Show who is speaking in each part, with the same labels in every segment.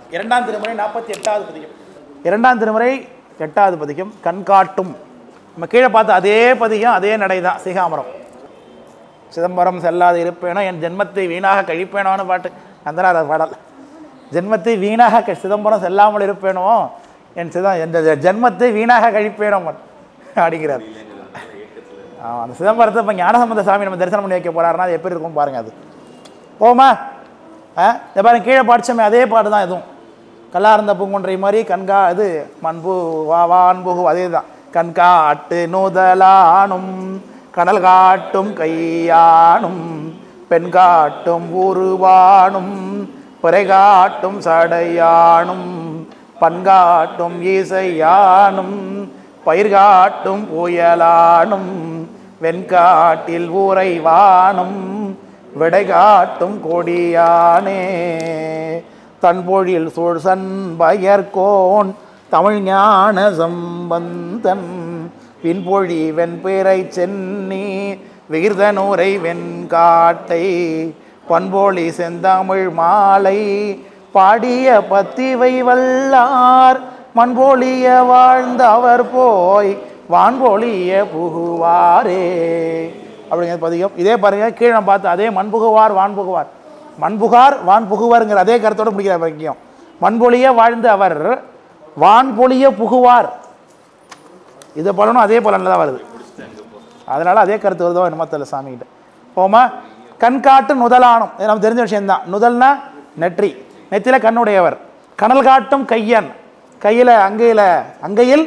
Speaker 1: இரண்டாம் திருமுறை 48வது பதிகம். இரண்டாம் திருமுறை 8வது பதிகம். கண்காட்டும். நம்ம கீழே பார்த்து அதே பதிகம் அதே நடை தான். சிகாமரம். சிதம்பரம் செல்லாது இருப்பேனோ என் ஜென்மத்தை வீணாக கழிப்பேனோன்னு பாட்டு அந்த பாடல். ஜென்மத்தை வீணாக சிதம்பரம் செல்லாமல் இருப்பேனோ என் ஜென்மத்தை வீணாக கழிப்பேனோ அப்படிங்கிறார். அந்த சிதம்பரத்தை இப்போ ஞானசம்பந்த சாமி நம்ம தரிசனம் பண்ணி வைக்க போறாருன்னா அது எப்படி இருக்கும் பாருங்க. அது போமா பாருங்க, கீழே பாடிச்சோமே அதே பாட்டு தான் இதுவும். கல்லார்ந்த பூங்குன்றை மாதிரி கண்கா இது மண்பு வான்புகு அதே தான். கண்காட்டு நுதலானும் கடல் காட்டும் கையானும் பெண் காட்டும் உருவானும் பிறை காட்டும் சடையானும் பண்காட்டும் இசையானும் பயிர் காட்டும் புயலானும் வெண்காட்டில் உறைவானும் விடை காட்டும் கொடியானே தன்பொழில் சூழ்சன் பயர்கோன் தமிழ் ஞான சம்பந்தன் பின்பொழி வெண்பிறை சென்னி விகிர்தனூரை வெண்காட்டை பண்பொழி செந்தமிழ் மாலை பாடிய பத்திவை வல்லார் மண்பொழிய வாழ்ந்த அவர் போய் வான்பொழிய புகுவாரே அப்படிங்கிற பதிகம். இதே பாருங்க, கீழே பார்த்து அதே மண்புகுவார் வான்புகுவார், மண்புகார் வான் புகுவாருங்கிற அதே கருத்தோடு முடிக்கிற வரைக்கும். மண்பொழிய வாழ்ந்த அவர் வான்பொழிய புகுவார். இது பலனும் அதே பலனில் தான் வருது. அதனால அதே கருத்து வருதோ என்னமோ தெரியல சாமிகிட்ட. போமா. கண்காட்டு நுதலானும் நம்ம தெரிஞ்ச விஷயம்தான். நுதல்னா நெற்றி, நெத்தியில கண்ணுடையவர். கனல் காட்டும் கையன், கையில அங்கையில் அங்கையில்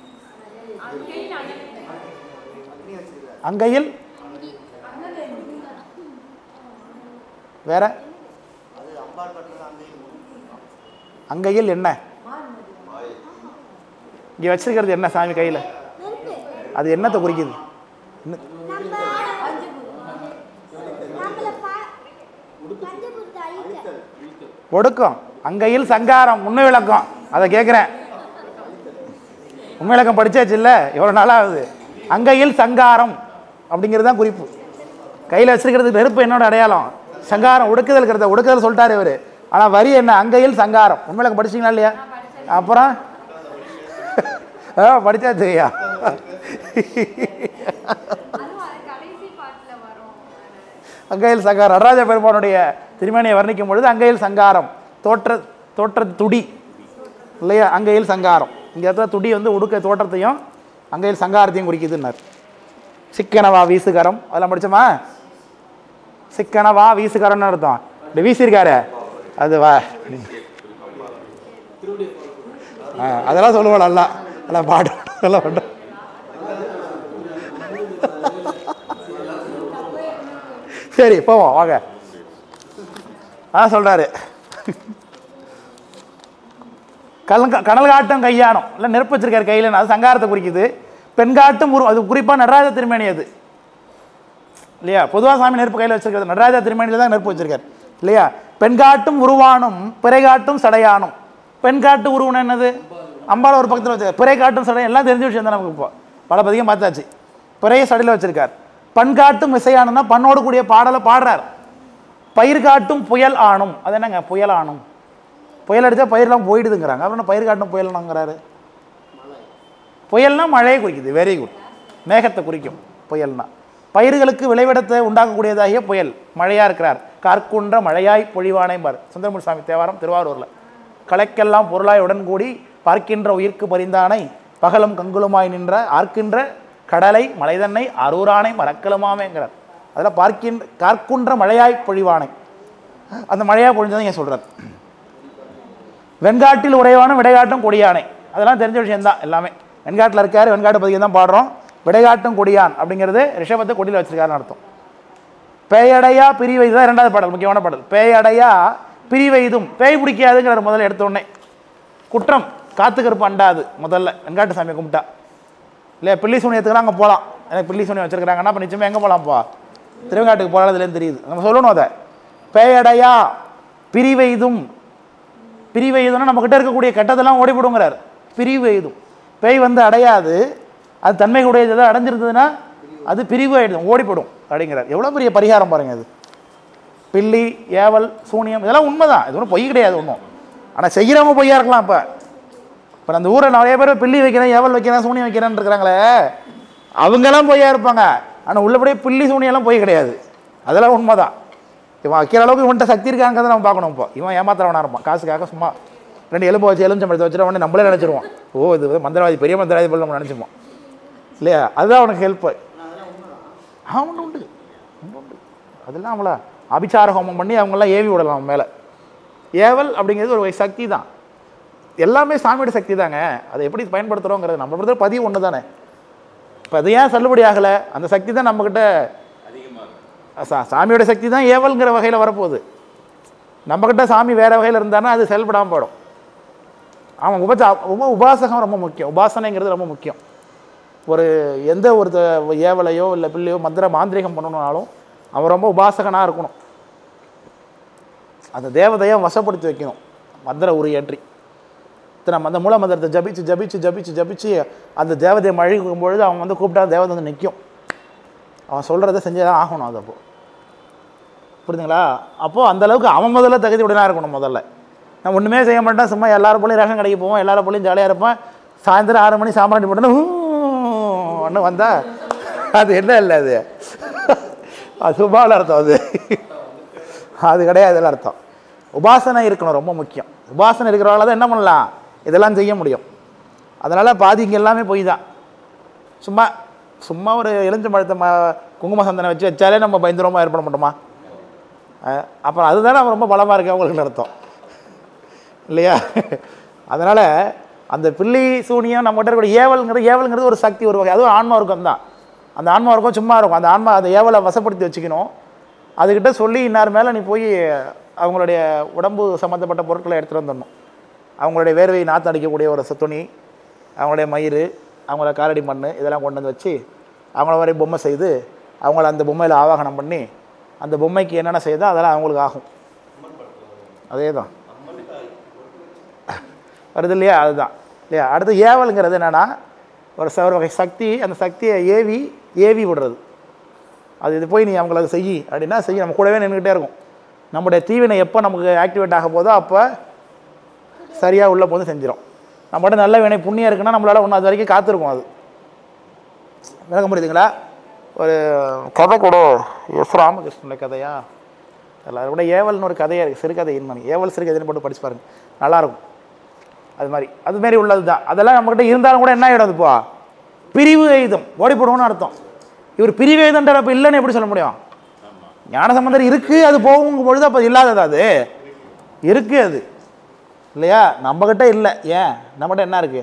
Speaker 1: அங்கையில் வேற அங்கையில் என்ன இங்க வச்சிருக்கிறது என்ன சாமி கையில? அது என்னத்தை குறிக்குது? ஒடுக்கம். அங்கையில் சங்காரம். உண்மை விளக்கம் அதை கேட்குறேன். உண்மை விளக்கம் படிச்சாச்சு இல்லை, எவ்வளோ நாளாகுது. அங்கையில் சங்காரம் அப்படிங்கிறது தான் குறிப்பு. கையில் வச்சிருக்கிறது நெருப்பு என்னோட அடையாளம். சங்காரம் ஒடுக்குதல் இருக்கிறத ஒடுக்குதல் சொல்லிட்டாரு இவர். ஆனால் வரி என்ன? அங்கையில் சங்காரம். உண்மை விளக்கம் படிச்சிங்களா இல்லையா? அப்புறம் படிச்சாச்சு ஐயா. அங்கையில் சங்காரம் நடராஜ பெருமானுடைய திருமேனியை வர்ணிக்கும் பொழுது அங்கையில் சங்காரம் தோற்ற துடி இல்லையா? அங்கையில் சங்காரம். இங்கே இடத்துல துடி வந்து உடுக்க தோற்றத்தையும் அங்கையில் சங்காரத்தையும் குறிக்குதுன்னார். சிக்கனவா வீசுகரம் அதெல்லாம் படிச்சோமா? சிக்கனவா வீசுகரம்னு அர்த்தம். இப்படி வீசியிருக்காரு அது வா அதெல்லாம் சொல்லுவோம். நல்லா நல்லா பாடு நல்லா பாடு. சரி போவோம் வாங்க. சொல்றாரு கனல் காட்டும் கையானம் இல்லை நெருப்பு வச்சிருக்காரு கையில், அது சங்காரத்தை குறிக்குது. பெண்காட்டும் அது குறிப்பாக நடராஜ திருமேனி அது இல்லையா? பொதுவாக சாமி நெருப்பு கையில் வச்சிருக்காரு, நடராஜ திருமேனியில் தான் நெருப்பு வச்சிருக்காரு இல்லையா? பெண்காட்டும் உருவானும் பிறை காட்டும் சடையானும். பெண்காட்டு உருவம் என்னது? அம்பாள் ஒரு பக்கத்தில் வச்சிருக்காரு. பிறை காட்டும் சடை எல்லாம் தெரிஞ்ச விஷயம் தான் நமக்கு. இப்போ பல பதிகம் பார்த்தாச்சு. பிறைய சடையில் வச்சிருக்கார். பண்காட்டும் இசையானும்னா பண்ணோடு கூடிய பாடலை பாடுறார். பயிர் காட்டும் புயல் ஆணும். அது என்னங்க புயல் ஆணும்? புயல் அடித்தா பயிரெலாம் போயிடுதுங்கிறாங்க. அப்புறம் பயிர் காட்டும் புயல்னாங்கிறாரு. புயல்னா மழையை குறிக்குது. Very good. மேகத்தை குறிக்கும் புயல்னா. பயிர்களுக்கு விளைவிடத்தை உண்டாக்கக்கூடியதாகிய புயல் மழையாக இருக்கிறார். கார்க்குன்ற மழையாய் பொழிவானே பார் சுந்தரமூர்த்தி சாமி தேவாரம் திருவாரூரில். கலைக்கெல்லாம் பொருளாய் உடன் கூடி பார்க்கின்ற உயிர்க்கு பரிந்தானை பகலும் கங்குலுமாய் நின்ற ஆர்க்கின்ற கடலை மலைதன்னை அரூரானை மறக்கலுமாமேங்கிறார். அதில் கார்க்குன்ற மழையாய் பொழிவானை அந்த மழையாக பொழிஞ்சதான் ஏன் சொல்கிறார். வெண்காட்டில் உறைவான விடைகாட்டும் கொடியானை அதெல்லாம் தெரிஞ்ச விஷயம்தான் எல்லாமே. வெண்காட்டில் இருக்காரு, வெண்காட்டு பதிகம் தான் பாடுறோம். விடைகாட்டும் கொடியான் அப்படிங்கிறது ரிஷபத்தை கொடியில் வச்சிருக்காருன்னு அர்த்தம். பேயடையா பிரிவைது தான் இரண்டாவது பாடல், முக்கியமான பாடல். பேயடையா பிரிவைதும் பேய் பிடிக்காதுங்கிறார் முதல்ல எடுத்தோடனே. குற்றம் காத்துக்கருப்பு அண்டாது முதல்ல வெண்காட்டு சாமியை கும்பிட்டா இல்லையா? பில்லி சூனியத்துக்குலாம் அங்கே போகலாம். எனக்கு பில்லி சூனியம் வச்சிருக்கிறாங்கன்னா அப்போ நிச்சயமாக எங்கே போகலாம்ப்பா? திருவங்காட்டுக்கு போகிறதுலேருந்து தெரியுது. நம்ம சொல்லணும் அதை. பேயடையா பிரிவைதும். பிரிவைதும்னா நம்மக்கிட்ட இருக்கக்கூடிய கெட்டதெல்லாம் ஓடிவிடுங்கிறார். பிரிவைதும் பேய் வந்து அடையாது. அது தன்மை கூடியது அடைஞ்சிருந்ததுன்னா அது பிரிவு ஆகிடும், ஓடிப்படும் அப்படிங்கிறார். எவ்வளோ பெரிய பரிகாரம் பாருங்கள். அது பில்லி ஏவல் சூனியம் இதெல்லாம் உண்மைதான். இது ஒன்றும் பொய் கிடையாது ஒன்றும். ஆனால் செய்கிறவங்க பொய்யா இருக்கலாம். இப்போ அந்த ஊரை நிறைய பேர் பில்லி வைக்கிறேன், ஏவல் வைக்கிறேன், சூனி வைக்கிறேன்னு இருக்கிறாங்களே, அவங்கெல்லாம் பொய்யா இருப்பாங்க. ஆனால் உள்ளபடியே பில்லி சூனியெல்லாம் பொய் கிடையாது. அதெல்லாம் உண்மைதான். இவன் வைக்கிற அளவுக்கு இவன்கிட்ட சக்தி இருக்காங்கிறத நம்ம பார்க்கணும். இப்போ இவன் ஏமாத்திரவனாக இருப்பான். காசுக்காக சும்மா 2 எலும்பு வச்சு எலுமிச்சம்பழத்தை வச்சுட்டு உடனே நம்மளே நினச்சிருவோம், ஓ இது மந்திரவாதி, பெரிய மந்திரவாதி போல நம்ம நினச்சிப்போம் இல்லையா? அதுதான் அவனுக்கு ஹெல்ப்பு. உண்டு உண்டு உண்டு. அதெல்லாம் அவங்கள அபிச்சார ஹோமம் பண்ணி அவங்களாம் ஏவி விடலாம் மேலே. ஏவல் அப்படிங்கிறது ஒரு சக்தி தான். எல்லாமே சாமியோட சக்தி தாங்க. அதை எப்படி பயன்படுத்துகிறோங்கிறது நம்ம பொறுத்த பதிவு ஒன்று தானே. இப்போ அது ஏன் செல்லுபடி ஆகலை? அந்த சக்தி தான் நம்மக்கிட்ட சாமியோட சக்தி தான் ஏவல்ங்கிற வகையில் வரப்போகுது. நம்மக்கிட்ட சாமி வேறு வகையில் இருந்தானா அது செயல்படாமல் போயிடும். ஆமாம், உபாசகம் ரொம்ப முக்கியம். உபாசனைங்கிறது ரொம்ப முக்கியம். ஒரு எந்த ஒரு ஏவலையோ இல்லை பிள்ளையோ மாந்திரிகம் பண்ணணும்னாலும் அவன் ரொம்ப உபாசகனாக இருக்கணும். அந்த தேவதையை வசப்படுத்தி வைக்கணும். மந்திர உரையேற்றி நம்ம அந்த மூல மந்திரத்தை ஜபிச்சு ஜபிச்சு ஜபிச்சு ஜபிச்சு அந்த தேவதையை மழிக்கும் பொழுது அவன் கூப்பிட்டா தேவதை நிற்கும். அவன் சொல்கிறத செஞ்சுதான் ஆகணும். அது அப்போது புரியுதுங்களா? அப்போது அந்தளவுக்கு அவன் முதல்ல தகுதி உடனாக இருக்கணும். முதல்ல நான் ஒன்றுமே செய்ய மாட்டேன், சும்மா எல்லாரும் போலையும் ரேஷன் கடைக்கு போவோம், எல்லாரும் போலையும் ஜாலியாக இருப்பேன், சாயந்தரம் 6 மணி சாம்பிராணி போட்டேன்னா ஒன்று வந்தால் அது என்ன இல்லை, அது சுபாவில் அர்த்தம். அது கிடையாது அர்த்தம். உபாசனை இருக்கணும், ரொம்ப முக்கியம். உபாசனை இருக்கிறவங்கள தான் என்ன பண்ணலாம், இதெல்லாம் செய்ய முடியும். அதனால் பாதிங்க எல்லாமே போய் தான். சும்மா சும்மா ஒரு எலுமிச்சம்பழத்தை குங்கும சந்தனை வச்சாலே நம்ம பயந்துரமாக ஏற்பட மாட்டோமா? அப்புறம் அதுதானே அவன் ரொம்ப பலமாக இருக்கு அவங்களுக்கு அர்த்தம் இல்லையா? அதனால் அந்த பில்லி சூனியம் நம்மகிட்ட இருக்கக்கூடிய ஏவல்ங்கிறது ஒரு சக்தி, ஒரு வகை. அதுவும் ஆன்மா வர்க்கம் தான். அந்த ஆன்மா வர்க்கம் சும்மா இருக்கும். அந்த ஆன்மா அந்த ஏவலை வசப்படுத்தி வச்சுக்கணும். அதுக்கிட்ட சொல்லி இன்னார் மேலே நீ போய் அவங்களுடைய உடம்பு சம்மந்தப்பட்ட பொருட்களை எடுத்துகிட்டு வந்துடணும். அவங்களுடைய வேர்வை நாற்று அடிக்கக்கூடிய ஒரு துணி, அவங்களுடைய மயிறு, அவங்கள காரடி மண், இதெல்லாம் கொண்டு வந்து வச்சு அவங்கள வரை பொம்மை செய்து அவங்கள அந்த பொம்மையில் ஆவாகனம் பண்ணி அந்த பொம்மைக்கு என்னென்ன செய்தோ அதெல்லாம் அவங்களுக்கு ஆகும். அதே தான் வருது இல்லையா? அதுதான் இல்லையா? அடுத்து ஏவலுங்கிறது என்னென்னா ஒரு வகை சக்தி. அந்த சக்தியை ஏவி விடுறது. அது இது போய் நீ அவங்களுக்கு செய் அப்படின்னா செய்ய நம்ம கூடவே நின்றுக்கிட்டே இருக்கும். நம்முடைய தீவினை எப்போ நமக்கு ஆக்டிவேட் ஆக போதோ அப்போ சரியாக உள்ள போது செஞ்சிடும். நம்மகிட்ட நல்ல வினை புண்ணியம் இருக்குன்னா நம்மளால் ஒன்று அது வரைக்கும் காத்திருக்கும். அது விளக்க முடியுதுங்களா? ஒரு கதை கூட எஸ் ராமகிருஷ்ணனுடைய கதையா எல்லாரும் கூட ஏவல்னு ஒரு கதையாக இருக்குது, சிறுகதை இன்மணி. ஏவல் சிறுகதைன்னு போட்டு படிச்சு பாருங்க, நல்லாயிருக்கும். அதுமாரி உள்ளது தான். அதெல்லாம் நம்மக்கிட்ட இருந்தாலும் கூட என்ன ஆகிடும், இப்போ பிரிவு எய்தம் ஓடி போடுவோம்னு அர்த்தம். இவர் பிரிவு எய்தன்ற அப்போ இல்லைன்னு எப்படி சொல்ல முடியும்? ஞான சம்பந்தர் இருக்குது, அது போகும் பொழுது அப்போ இல்லாதது அது இருக்குது, அது இல்லையா? நம்மக்கிட்ட இல்லை. ஏன் நம்மகிட்ட என்ன இருக்குது?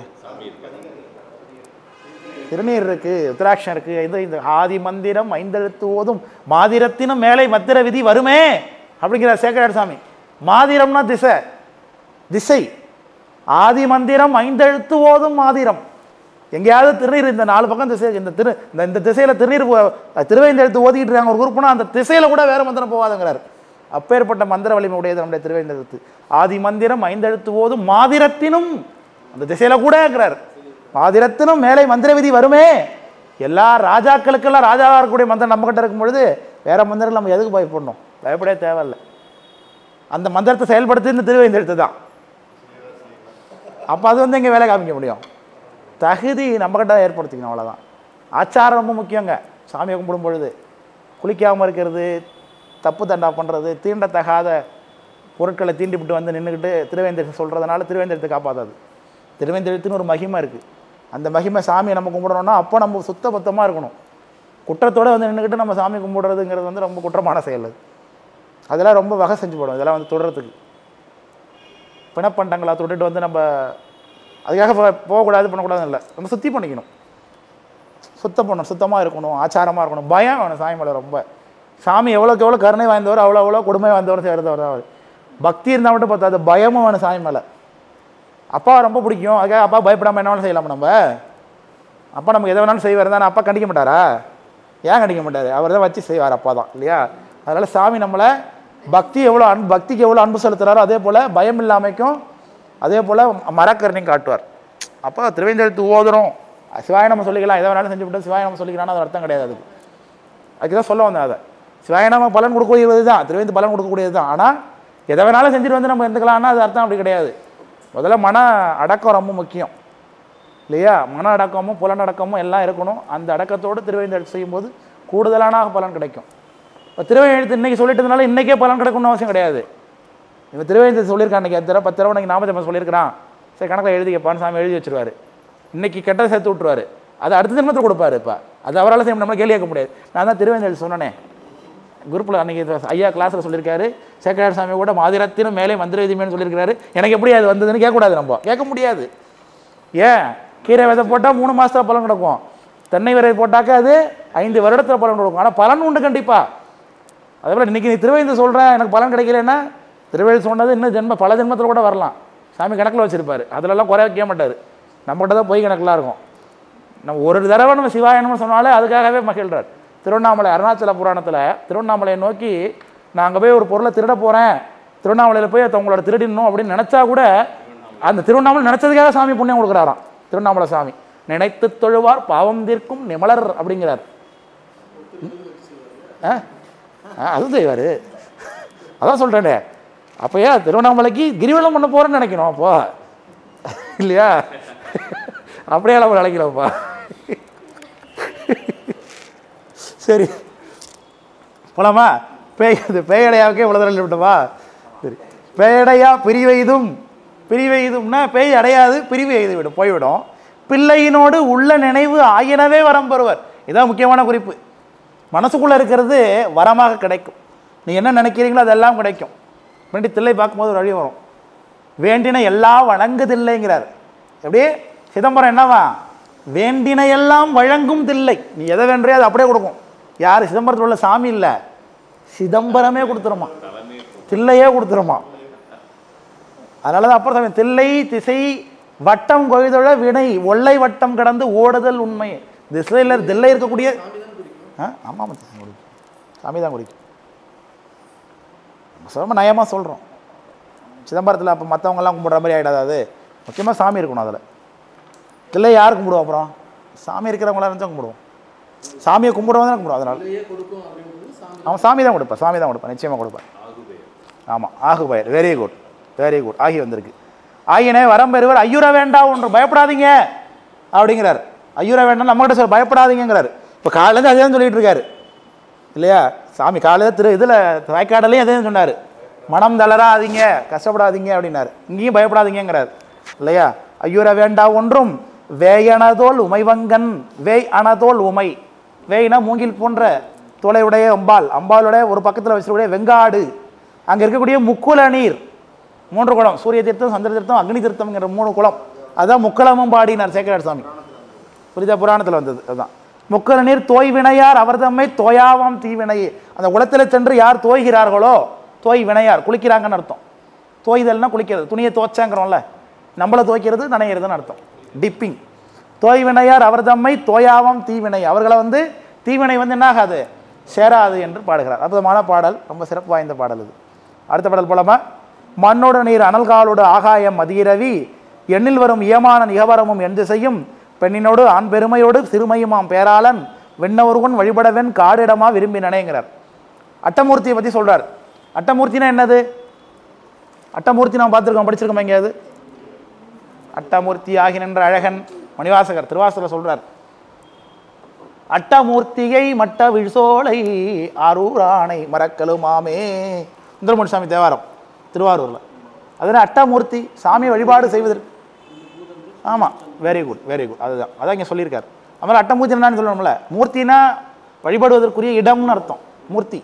Speaker 1: திருநீர் இருக்குது, உத்திராட்சம் இருக்குது. இந்த ஆதி மந்திரம் 5 எழுத்து ஓதும் மாதிரத்தினும் மேலே மத்திர விதி வருமே அப்படிங்கிறார் சேக்கரார் சாமி. மாதிரம்னா திசை. ஆதி மந்திரம் 5 எழுத்து ஓதும் மாதிரம். எங்கேயாவது திருநீர் இந்த 4 பக்கம் திசை, இந்த திசையில் திருநீர் திருவைந்தெழுத்து ஓதிக்கிட்டு இருக்காங்க ஒரு குரூப்னா அந்த திசையில் கூட வேறு மந்திரம் போகாதுங்கிறார். அப்பேற்பட்ட மந்திர வலிமை உடையது நம்முடைய திருவைந்தெழுத்து. ஆதி மந்திரம் 5 எழுத்து ஓதும் மாதிரத்தினும் அந்த திசையில் கூட இருக்கிறார். மாதிரத்தினும் மேலே மந்திர விதி வருமே. எல்லா ராஜாக்களுக்கெல்லாம் ராஜாவாக இருக்கக்கூடிய மந்திரம் நம்மகிட்ட இருக்கும் பொழுது வேற மந்திரம் நம்ம எதுக்கு பயப்படணும்? பயப்படவே தேவையில்லை. அந்த மந்திரத்தை செயல்படுத்தி இந்த திருவைந்தெழுத்து தான். அப்போ அது இங்கே வேலை காமிக்க முடியும். தகுதி நம்மக்கிட்ட ஏற்படுத்திக்கணும், அவ்வளோதான். ஆச்சாரம் ரொம்ப முக்கியங்க. சாமியை கும்பிடும் பொழுது குளிக்காமல் இருக்கிறது, தப்பு தண்டா பண்ணுறது, தீண்டத்தகாத பொருட்களை தீண்டிவிட்டு வந்து நின்றுக்கிட்டு திருவேந்தெழுத்து சொல்கிறதுனால திருவேந்தெழுத்து காப்பாற்றாது. திருவேந்தெழுத்துன்னு ஒரு மகிமை இருக்குது. அந்த மகிமை சாமியை நம்ம கும்பிடணும்னா அப்போ நம்ம சுத்தபத்தமாக இருக்கணும். குற்றத்தோடு வந்து நின்றுக்கிட்டு நம்ம சாமி கும்பிடுறதுங்கிறது ரொம்ப குற்றமான செயல். அதெல்லாம் ரொம்ப வகை செஞ்சு போடும். இதெல்லாம் தொடுறதுக்கு பிணப்பண்டங்களை தொட்டுட்டு வந்து நம்ம அதுக்காக போகக்கூடாது, பண்ணக்கூடாதுன்னு இல்லை. நம்ம சுத்தி பண்ணிக்கணும், சுத்தம் பண்ணணும், சுத்தமாக இருக்கணும், ஆச்சாரமாக இருக்கணும். பயம் வேணும் சாமி மேலே ரொம்ப. சாமி எவ்வளோக்கு எவ்வளோ கருணை வாய்ந்தவர் அவ்வளோ கொடுமை வாய்ந்தவர் சேர்ந்தவர் தான் அவர். பக்தி இருந்தால் மட்டும் பார்த்தாது, பயமும் வேணும் சாமி மேலே. அப்பா ரொம்ப பிடிக்கும், அதுக்காக அப்பா பயப்படாமல் என்ன வேணாலும் செய்யலாமா? நம்ம அப்பா நமக்கு எதை வேணாலும் செய்வார் தானே. அப்பா கண்டிக்க மாட்டாரா? ஏன் கண்டிக்க மாட்டார்? அவர் தான் வச்சு செய்வார், அப்பா தான் இல்லையா? அதனால் சாமி நம்மளை பக்திக்கு எவ்வளோ அன்பு செலுத்துகிறாரோ அதே போல் பயம் இல்லாமைக்கும் அதே போல் மரக்கருணையும் காட்டுவார். அப்போ திருவேந்தெழுத்து ஓதுறோம், சிவாய நம்ம சொல்லிக்கலாம், எதை வேணாலும் செஞ்சு விட்டு சிவாய நம்ம சொல்லிக்கிறான்னு அது அர்த்தம் கிடையாது. அதுக்கு தான் சொல்ல வந்தேன். அதை சிவாய நம்ம பலன் கொடுக்கக்கூடியது தான், திருவேந்து பலன் கொடுக்கக்கூடியது தான். ஆனால் எதை வேணாலும் செஞ்சுட்டு வந்து நம்ம இருந்துக்கலாம்னா அது அர்த்தம் அப்படி கிடையாது. முதல்ல மன அடக்கம் ரொம்ப முக்கியம் இல்லையா? மன அடக்கமும் புலனடக்கமும் எல்லாம் இருக்கணும். அந்த அடக்கத்தோடு திருவேந்தெழுத்து செய்யும்போது கூடுதலான பலன் கிடைக்கும். இப்போ திருவேந்தெழுத்து இன்றைக்கி சொல்லிட்டதுனால இன்றைக்கே பலன் கிடைக்கணும்னு அவசியம் கிடையாது. இவன் திருவேந்தெழுத்து சொல்லியிருக்கான், இன்றைக்கி 10 தடவை 10 தடவை இன்றைக்கி நாமஜபம் சொல்லியிருக்கிறான், சரி கணக்கில் எழுதிக்கப்பான்னு சாமி எழுதி வச்சுருவார். இன்றைக்கி கெட்டதை சேர்த்து விட்ருவார், அது அடுத்த ஜென்மத்தில் கொடுப்பாரு. இப்போ அது அவரால் செய்ய நம்மளை கேள்வி கேட்க முடியாது. நான் தான் திருவேந்தெழுத்து சொன்னேனே குரூப்பில் அன்றைக்கி ஐயா கிளாஸில் சொல்லியிருக்காரு, சேக்கரார் சாமி கூட மாதிரத்தினும் மேலே மந்திர விதிமேன்னு சொல்லியிருக்காரு. எனக்கு எப்படி அது வந்ததுன்னு கேட்கக்கூடாது, நம்ம கேட்க முடியாது. ஏன்? கீரை விதை போட்டால் 3 மாதத்தில் பலன் கிடக்கும், தென்னை விரை போட்டாக்க அது 5 வருடத்தில் பலன் கொடுக்கும். ஆனால் பலன் உண்டு கண்டிப்பாக. அதே போல் இன்றைக்கி நீ திருவேந்தெழுத்து சொல்கிறேன் எனக்கு பலன் கிடைக்கலன்னா, திருவேந்தெழுத்து சொன்னது இன்னும் பல ஜென்மத்தில் கூட வரலாம். சாமி கணக்கில் வச்சுருப்பார், அதிலெல்லாம் குறை வைக்க மாட்டார். நம்மகிட்ட தான் போய் கணக்கெலாம் இருக்கும். நம்ம ஒரு தடவை நம்ம சிவாயனம்னு சொன்னாலே அதுக்காகவே மகிழ்றார். திருவண்ணாமலை அருணாச்சல புராணத்தில் திருவண்ணாமலையை நோக்கி நான் அங்கே போய் ஒரு பொருளை திருட போகிறேன், திருவண்ணாமலையில் போய் உங்களோட திருடிடணும் அப்படின்னு நினச்சா கூட அந்த திருவண்ணாமலை நினச்சதுக்காக சாமி புண்ணியம் கொடுக்குறாராம். திருவண்ணாமலை சாமி நினைத்து தொழுவார் பாவம் தீர்க்கும் நிமலர் அப்படிங்கிறார். அதுவும் செய்வார். அதான் சொல்கிறேனே, அப்போ ஏன் திருவண்ணாமலைக்கு கிரிவலம் பண்ண போகிறேன்னு நினைக்கணும் அப்போ இல்லையா? அப்படியே நம்ம நினைக்கிறோம்ப்பா. சரி போலாமா? பேயடையாவுக்கே இவ்வளோ தடவை விட்டோமா? சரி, பேயடையா பிரிவெய்தும்னா பேய் அடையாது, பிரிவு எய்து விடும், போய்விடும். பிள்ளையினோடு உள்ள நினைவு ஆயினவே வரம் பெறுவர். இதான் முக்கியமான குறிப்பு. மனசுக்குள்ளே இருக்கிறது வரமாக கிடைக்கும். நீ என்ன நினைக்கிறீங்களோ அதெல்லாம் கிடைக்கும். வேண்டி தில்லை பார்க்கும்போது ஒரு வழி வரும், வேண்டின எல்லாம் வழங்குதில்லைங்கிறார். எப்படி? சிதம்பரம் என்னவா? வேண்டின எல்லாம் வழங்கும் தில்லை. நீ எதை வேண்டியோ அது அப்படியே கொடுக்கும். யார்? சிதம்பரத்தில் உள்ள சாமி இல்லை, சிதம்பரமே கொடுத்துருமா, தில்லையே கொடுத்துருமா. அதனால தான் அப்புறம் சாமி தில்லை திசை வட்டம் கொய்தொழ வினை ஒல்லை வட்டம் கடந்து ஓடுதல் உண்மை. திசையில் தில்லை இருக்கக்கூடிய ஆமாம் சாமி தான் குடிக்கும். ரொம்ப நயமாக சொல்கிறோம். சிதம்பரத்தில் அப்போ மற்றவங்கெல்லாம் கும்பிட்ற மாதிரி ஆகிடாது. அது முக்கியமாக சாமி இருக்கணும். அதில் தில்லை யார் கும்பிடுவோம்? அப்புறம் சாமி இருக்கிறவங்களாம் இருந்தால் கும்பிடுவோம். சாமியை கும்பிடுவோம் தான் கும்பிடுவோம். அதனால் அவன் சாமி தான் கொடுப்பான், சாமி தான் கொடுப்பான், நிச்சயமாக கொடுப்பான். ஆமாம், ஆகுபயர். Very good, very good. ஆகி வந்திருக்கு. ஆகியனே வரம் பெறுவர் ஐயுற வேண்டாம் ஒன்று, பயப்படாதீங்க அப்படிங்கிறார். ஐயுற வேண்டாம் நம்மகிட்ட சொல்ல பயப்படாதீங்கிறார். இப்போ காலையிலேருந்து அதே தான் சொல்லிகிட்டு இருக்காரு இல்லையா? சாமி காலையில் இதில் வாய்க்காடலையும் அதே சொன்னார், மனம் தளராதீங்க, கஷ்டப்படாதீங்க அப்படின்னாரு. இங்கேயும் பயப்படாதீங்கிறார் இல்லையா? ஐயுற வேண்டா ஒன்றும் வேயனதோல் உமைவங்கன், வேய் அனதோல் உமை. வேய்னா மூங்கில் போன்ற தோலையுடைய அம்பாள், அம்பாளுடைய ஒரு பக்கத்தில் வச்சிருக்கூடிய வெங்காடு, அங்கே இருக்கக்கூடிய முக்குல நீர் 3 குளம், சூரிய தீர்த்தம், சந்திர தீர்த்தம், அக்னி தீர்த்தம்ங்கிற 3 குளம். அதுதான் முக்கலமும் பாடினார் சேக்கரார் சாமி. புரிதா? புராணத்தில் வந்தது அதுதான். முக்கல நீர் தோய் வினையார் அவர் தம்மை தோயாவாம் தீவினையே. அந்த குளத்தில் சென்று யார் தோய்கிறார்களோ, தோய் வினையார் குளிக்கிறாங்கன்னு அர்த்தம். தோய்தல்னா குளிக்கிறது, துணியை தோச்சாங்கிறோம்ல, நம்மளை துவைக்கிறது நனைகிறதுன்னு அர்த்தம். டிப்பிங். தோய் வினையார் அவர் தம்மை தோயாவாம் தீவினை, அவர்களை தீவினை என்ன ஆகாது, சேராது என்று பாடுகிறார். அற்புதமான பாடல், ரொம்ப சிறப்பு வாய்ந்த பாடல் இது. அடுத்த பாடல் போலாமா? மண்ணோடு நீர் அனல்காலோடு ஆகாயம் மதியிரவி எண்ணில் வரும் ஏமான நிகவரமும் என் திசையும் பெண்ணினோடு ஆண் பெருமையோடு சிறுமையுமாம் பேராளன் வெண்ணவருவன் வழிபடவன் காடிடமா விரும்பி நினைங்கிறார். அட்டமூர்த்தியை பற்றி சொல்கிறார். அட்டமூர்த்தினா என்னது? அட்டமூர்த்தி நாம் பார்த்துருக்கோம், படிச்சிருக்கோம் எங்கேயாவது? அட்டமூர்த்தி ஆகி நின்ற அழகன் மணிவாசகர் திருவாசகர் சொல்கிறார், அட்டமூர்த்தியை மட்ட விழ்சோலை ஆரூரானை மறக்கலுமாமே. சுந்தரமூர்த்தி சாமி தேவாரம் திருவாரூரில். அதனால் அட்டமூர்த்தி சாமி வழிபாடு செய்வதற்கு. ஆமாம், வெரி குட், வெரி குட். அதுதான் அதான் இங்கே சொல்லியிருக்காரு. அதுமாதிரி அட்டமூர்த்தி என்னன்னு சொல்லணும்ல, மூர்த்தினா வழிபடுவதற்குரிய இடம்னு அர்த்தம். மூர்த்தி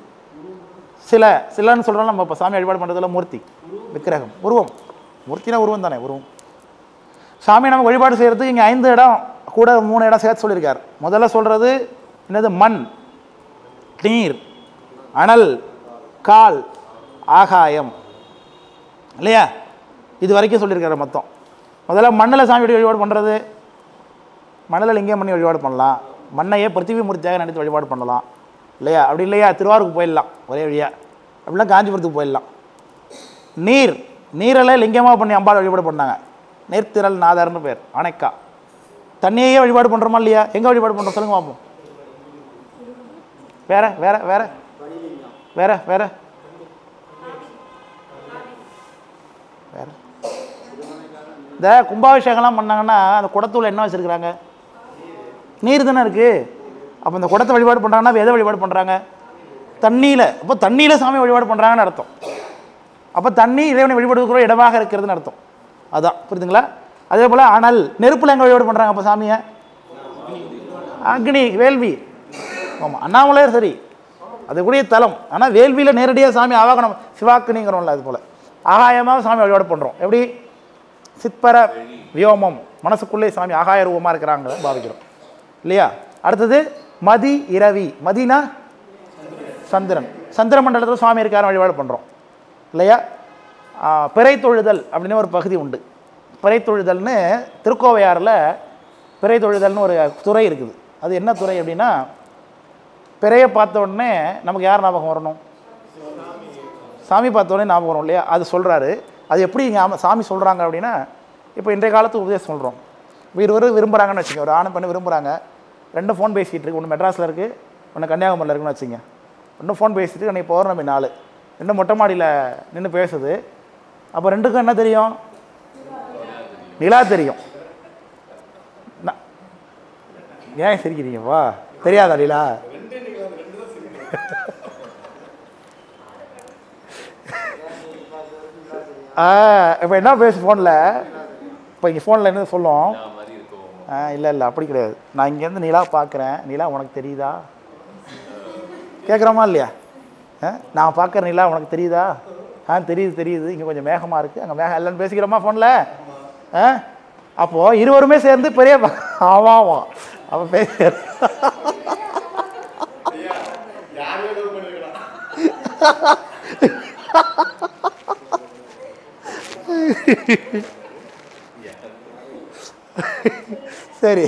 Speaker 1: சிலன்னு சொல்கிறோம் நம்ம. இப்போ சாமி வழிபாடு பண்ணுறதுல மூர்த்தி விக்கிரகம், உருவம். மூர்த்தினா உருவம் தானே, உருவம். சாமி நம்ம வழிபாடு செய்கிறதுக்கு இங்கே 5 இடம் கூட 3 இடம் சேர்த்து சொல்லியிருக்கார். முதல்ல சொல்கிறது என்னது? மண், நீர், அனல், கால், ஆகாயம் இல்லையா? இது வரைக்கும் சொல்லியிருக்காரு மொத்தம். முதல்ல மண்ணில் சாமி வழிபாடு பண்ணுறது, மண்ணில் லிங்கம் பண்ணி வழிபாடு பண்ணலாம். மண்ணையே பிருத்திவி மூர்த்தியாக நினைத்து வழிபாடு பண்ணலாம் இல்லையா? அப்படி இல்லையா திருவாரூருக்கு போயிடலாம் ஒரே வழியாக, அப்படிலாம் காஞ்சிபுரத்துக்கு போயிடலாம். நீரில் லிங்கமாக பண்ணி அம்பாள் வழிபாடு பண்ணாங்க. நேர்த்திரல் நாதர்னு பேர், அணைக்கா. தண்ணியே வழிபாடு பண்ணுறோமா இல்லையா? எங்கே வழிபாடு பண்ணுறோம் சொல்லுங்க பார்ப்போம். வேற வேற வேற வேற வேற வேற இந்த கும்பாபிஷேகம்லாம் பண்ணாங்கன்னா அந்த குடத்தூள் என்ன வச்சுருக்குறாங்க? நீர் தானே இருக்குது. அப்போ இந்த குடத்தை வழிபாடு பண்ணுறாங்கன்னா எதை வழிபாடு பண்ணுறாங்க? தண்ணியில். அப்போ தண்ணியில் சாமி வழிபாடு பண்ணுறாங்கன்னு அர்த்தம். அப்போ தண்ணி இறைவனை வழிபடுக்கிற இடமாக இருக்கிறதுன்னு அர்த்தம். அதான் புரியுதுங்களா? அதே போல் அனல், நெருப்பில் எங்கே வழிபாடு பண்ணுறாங்க அப்போ சாமியை? அக்னி, வேள்வி. ஆமாம், அண்ணாமலையார் சரி, அதுக்குரிய தலம். ஆனால் வேள்வியில் நேரடியாக சாமி ஆவாகனம் சிவாக்குனிங்கிறோம்ல, அது போல் ஆகாயமாக சாமி வழிபாடு பண்ணுறோம். எப்படி? சித்பர வியோமம், மனசுக்குள்ளே சாமி ஆகாய ரூபமாக இருக்கிறாங்க பாவிக்கிறோம் இல்லையா? அடுத்தது மதி இரவி. மதினா சந்திரன், சந்திர மண்டலத்தில் சுவாமி இருக்கார வழிபாடு பண்ணுறோம் இல்லையா? பிறை தொழுதல் அப்படின்னு ஒரு பகுதி உண்டு. பிறை தொழுதல்னு திருக்கோவையாரில் பிறை தொழுதல்னு ஒரு துறை இருக்குது. அது என்ன துறை அப்படின்னா, பிறையை பார்த்த உடனே நமக்கு யார் ஞாபகம் வரணும்? சாமி பார்த்த உடனே ஞாபகம் வரும் இல்லையா? அது சொல்கிறாரு. அது எப்படி சாமி சொல்கிறாங்க அப்படின்னா, இப்போ இன்றைய காலத்துக்கு உபதேசம் சொல்கிறோம். இருவரும் விரும்புகிறாங்கன்னு வச்சுங்க, ஒரு ஆணை பண்ணி விரும்புகிறாங்க, ரெண்டும் ஃபோன் பேசிகிட்டு இருக்கு. ஒன்று மெட்ராஸில் இருக்குது, ஒன்று கன்னியாகுமரியில் இருக்குன்னு வச்சுங்க. ரெண்டும் ஃபோன் பேசிட்டு அன்றைக்கி பௌர்ணமி நாள் ரெண்டும் மொட்டை மாடியில் நின்று பேசுது. அப்போ ரெண்டுக்கும் என்ன தெரியும்? நிலா தெரியும். ஏன் சிரிக்கிறீங்கப்பா? தெரியாதா நிலா? இப்போ என்ன பேசு ஃபோனில்? இப்போ இங்கே ஃபோனில் என்ன சொல்லும்? இல்லை இல்லை அப்படி கிடையாது. நான் இங்கேருந்து நிலா பார்க்குறேன், நிலா உனக்கு தெரியுதா கேட்குறோமா இல்லையா? நான் பார்க்குற நிலா உனக்கு தெரியுதா? தெரியுது தெரியுது, இங்கே கொஞ்சம் மேகமாக இருக்குது, அங்கே மேகம் இல்லைன்னு பேசிக்கிறோமா ஃபோனில்? அப்போது இருவருமே சேர்ந்து பெரிய ஆமாவா அப்போ பேச சரி.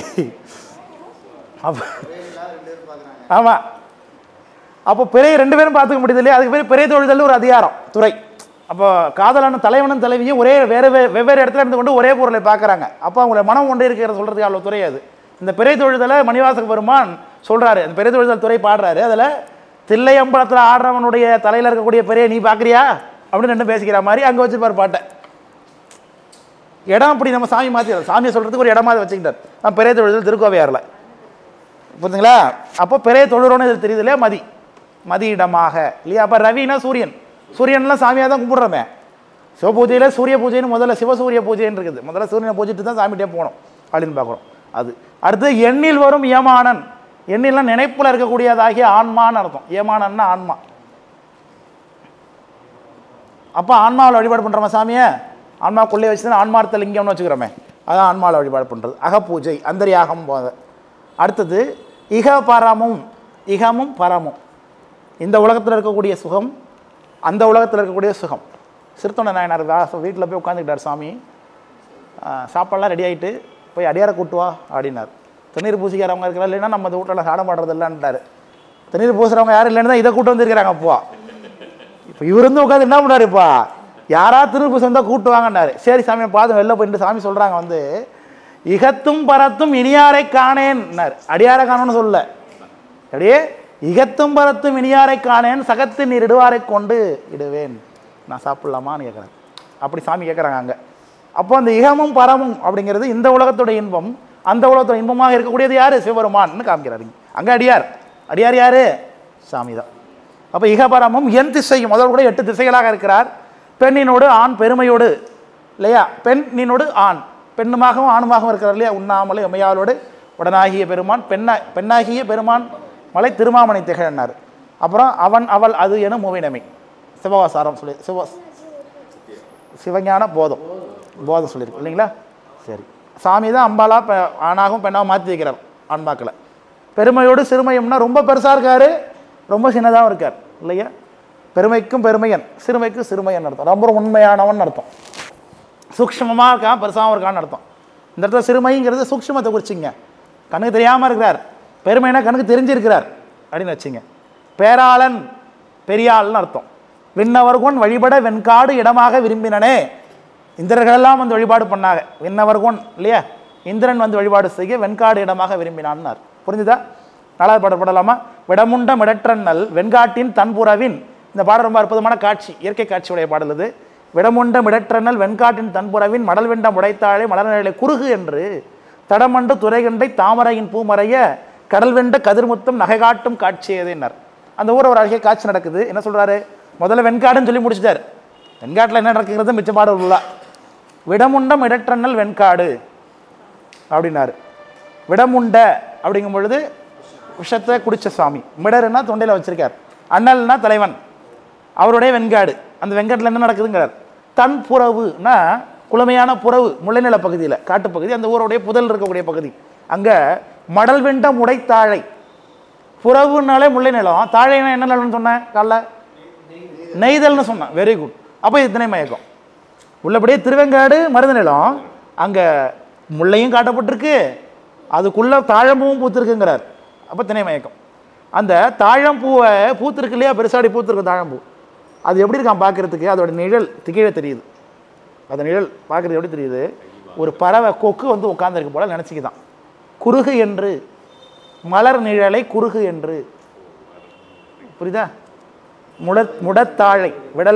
Speaker 1: ஆமாம், அப்போ பிறையை ரெண்டு பேரும் பார்த்துக்க முடியுது இல்லையா? அதுக்கு பேர் பிறை தொழுதல் ஒரு அதிகாரம் துறை. அப்போ காதலான தலைவனும் தலைவியும் ஒரே வெவ்வேறு இடத்துல இருந்து கொண்டு ஒரே பொருளை பார்க்குறாங்க. அப்போ அவங்கள மனம் ஒன்றே இருக்கிறத சொல்கிறதுக்கு அவ்வளோ துறை அது. இந்த பிறை தொழுதலை மணிவாசக பெருமான் சொல்கிறாரு, அந்த பிறை தொழுதல் துறை பாடுறாரு. அதில் தில்லையம்பலத்தில் ஆடுறவனுடைய தலையில் இருக்கக்கூடிய பிறையை நீ பார்க்குறியா அப்படின்னு ரெண்டும் பேசிக்கிற மாதிரி அங்கே வச்சுருப்பார் பாட்டை. இடம் அப்படி நம்ம சாமி மாற்றி சாமியை சொல்கிறதுக்கு ஒரு இடமா வச்சுக்கிட்டார். நான் பிறை தொழுதல் திருக்கோவையாரில், புரிஞ்சுங்களா? அப்போ பிறை தொழுறோன்னு இது தெரியுது இல்லையா? மதி, மதி இடமாக இல்லையா? அப்போ ரவினா சூரியன், சூரியன்லாம் சாமியாக தான் கும்பிட்றோமே. சிவபூஜையில் சூரிய பூஜைன்னு முதல்ல சிவசூரிய பூஜைன்னு இருக்குது. முதல்ல சூரியனை பூஜிட்டு தான் சாமிகிட்டே போகணும் அப்படின்னு பார்க்குறோம். அது அடுத்து எண்ணில் வரும் ஏமானன். எண்ணிலாம் நினைப்பில் இருக்கக்கூடியதாகிய ஆன்மான்னு அர்த்தம். ஏமானன்னா ஆன்மா. அப்போ ஆன்மாவில் வழிபாடு பண்ணுறோமா சாமியை? ஆன்மாக்குள்ளே வச்சு தான் ஆன்மார்த்த லிங்கம்னு வச்சுக்கிறோமே, அதான் ஆன்மாவில் வழிபாடு பண்ணுறது. அகப்பூஜை, அந்தரியாகம் போத. அடுத்தது இக பரமும். இகமும் பரமும், இந்த உலகத்தில் இருக்கக்கூடிய சுகம், அந்த உலகத்தில் இருக்கக்கூடிய சுகம். சிறுத்தொண்ட நாயனார் வீட்டில் போய் உட்காந்துக்கிட்டார் சாமி. சாப்பாடெலாம் ரெடி ஆகிட்டு போய் அடியாரை கூட்டுவா அப்படின்னார். தண்ணீர் பூசிக்கிறவங்க இருக்கிறா, இல்லைன்னா நம்ம அந்த வீட்டில் சாடம் பாடுறது இல்லைன்ட்டார். தண்ணீர் பூசுகிறவங்க யாரும் இல்லைன்னு தான் இதை கூட்டு வந்துருக்கிறாங்க. அப்போ இப்போ இவர் வந்து உட்காந்து என்ன பண்ணார்? இப்போ யாராவது திருநீர் பூசி வந்தால் கூட்டுவாங்கன்னாரு. சரி சாமியை பார்த்து வெளில போயிட்டு சாமி சொல்கிறாங்க வந்து, இகத்தும் பரத்தும் இனியாரை காணேன்னார். அடியாரை காணோன்னு சொல்ல, அப்படியே இகத்தும் பரத்தும் இனியாரை காணேன், சகத்து நீர் இடுவாரை கொண்டு இடுவேன். நான் சாப்பிட்லாமான்னு கேட்குறேன். அப்படி சாமி கேட்குறாங்க அங்கே. அப்போ அந்த இகமும் பரமும் அப்படிங்கிறது இந்த உலகத்துடைய இன்பம், அந்த உலகத்தோட இன்பமாக இருக்கக்கூடியது யார்? சிவபெருமான்னு காமிக்கிறாரு. அங்கே அடியார், அடியார் யார்? சாமி தான். அப்போ இகபரமும் என் திசையும், முதல் கூட 8 திசைகளாக இருக்கிறார். பெண்ணினோடு ஆண் பெருமையோடு இல்லையா? பெண்ணினோடு ஆண், பெண்ணுமாகவும் ஆணுமாகவும் இருக்கிறார் இல்லையா? உண்ணாமலை உமையாளோடு உடனாகிய பெருமான், பெண்ணாகிய பெருமான் மலை திருமாமணி திகழன்னார். அப்புறம் அவன் அவள் அது என மூவினமை சிவகாசாரம் சொல்லி சிவஞான போதம் சொல்லியிருக்கு இல்லைங்களா? சரி, சாமி தான் அம்பாலா ஆணாகவும் பெண்ணாகவும் மாற்றி வைக்கிறார் ஆன்மாக்களை. பெருமையோடு சிறுமையம்னா ரொம்ப பெருசாக இருக்கார், ரொம்ப சின்னதாகவும் இருக்கார் இல்லையா? பெருமைக்கும் பெருமையன், சிறுமைக்கும் சிறுமையன் அர்த்தம். ரொம்ப உண்மையானவன் அர்த்தம். சூக்ஷ்மமாக இருக்கான், பெருசாகவும் இருக்கான்னு அர்த்தம். இந்த இடத்துல சிறுமைங்கிறது சூக்ஷ்மத்தை குறிச்சிங்க. கண்ணுக்கு தெரியாமல் இருக்கிறார், பெருமைனா கண்ணுக்கு தெரிஞ்சிருக்கிறார் அப்படின்னு வச்சுங்க. பேராளன் பெரியாள்னு அர்த்தம். விண்ணவர்கொன் வழிபட வெண்காடு இடமாக விரும்பினனே. இந்திரர்களெல்லாம் வந்து வழிபாடு பண்ணாங்க. விண்ணவர்கொன் இல்லையா? இந்திரன் வந்து வழிபாடு செய்ய வெண்காடு இடமாக விரும்பினான்னார். புரிஞ்சுதா? நாலாவது பாடல் படலாமா? விடமுண்ட மிடற்றன்னல் வெண்காட்டின் தன்புறவின். இந்த பாடல் ரொம்ப அற்புதமான காட்சி, இயற்கை காட்சியுடைய பாடல் இது. விடமுண்ட மிடற்றனல் வெண்காட்டின் தன்புறவின் மடல் வெண்டம் உடைத்தாழை மலர்நிலை குறுகு என்று தடமண்டு துறைகண்டை தாமரையின் பூமறைய கடல் வெண்ட கதிர்முத்தம் நகை காட்டும் காட்சியதேன்னார். அந்த ஊரை ஒரு அழகிய காட்சி நடக்குது. என்ன சொல்றாரு? முதல்ல வெண்காடுன்னு சொல்லி முடிச்சிட்டார். வெண்காட்டில் என்ன நடக்குங்கிறது மிச்சப்பாடு உள்ள விடமுண்டம் இடற்றனல் வெண்காடு அப்படின்னாரு. விடமுண்ட அப்படிங்கும் பொழுது விஷத்தை குடிச்ச சுவாமி, மிடருன்னா தொண்டையில் வச்சிருக்கார், அண்ணல்னா தலைவன், அவருடைய வெண்காடு. அந்த வெண்காட்டில் என்ன நடக்குதுங்கிறார். தன் புறவுனா குளுமையான புறவு, முல்லைநில பகுதியில் காட்டுப்பகுதி, அந்த ஊருடைய புதல் இருக்கக்கூடிய பகுதி. அங்கே மடல் வெண்டம் உடைத்தாழை, புறவுனாலே முல்லை நிலம், தாழைனா என்ன நிலம்னு சொன்னேன் காலைல? நெய்தல்னு சொன்னேன். Very good. அப்போ இது திணை மயக்கம். உள்ளபடியே திருவெங்காடு மருத நிலம், அங்கே முல்லையும் காட்டப்பட்டிருக்கு, அதுக்குள்ள தாழம்பூவும் பூத்திருக்குங்கிறார். அப்போ திணை மயக்கம். அந்த தாழம்பூவை பூத்திருக்கு இல்லையா, பெருசாடி பூத்திருக்கு தாழம்பூ, அது எப்படி இருக்கான் பார்க்கறதுக்கு? அதோட நிழல் திகழ தெரியுது. அந்த நிழல் பார்க்குறது எப்படி தெரியுது? ஒரு பறவை கொக்கு வந்து உட்காந்துருக்கு போல நினச்சிக்கிதான். குறுகு என்று மலர் நிழலை குறுகு என்று, புரியுதா? முடத்தாழை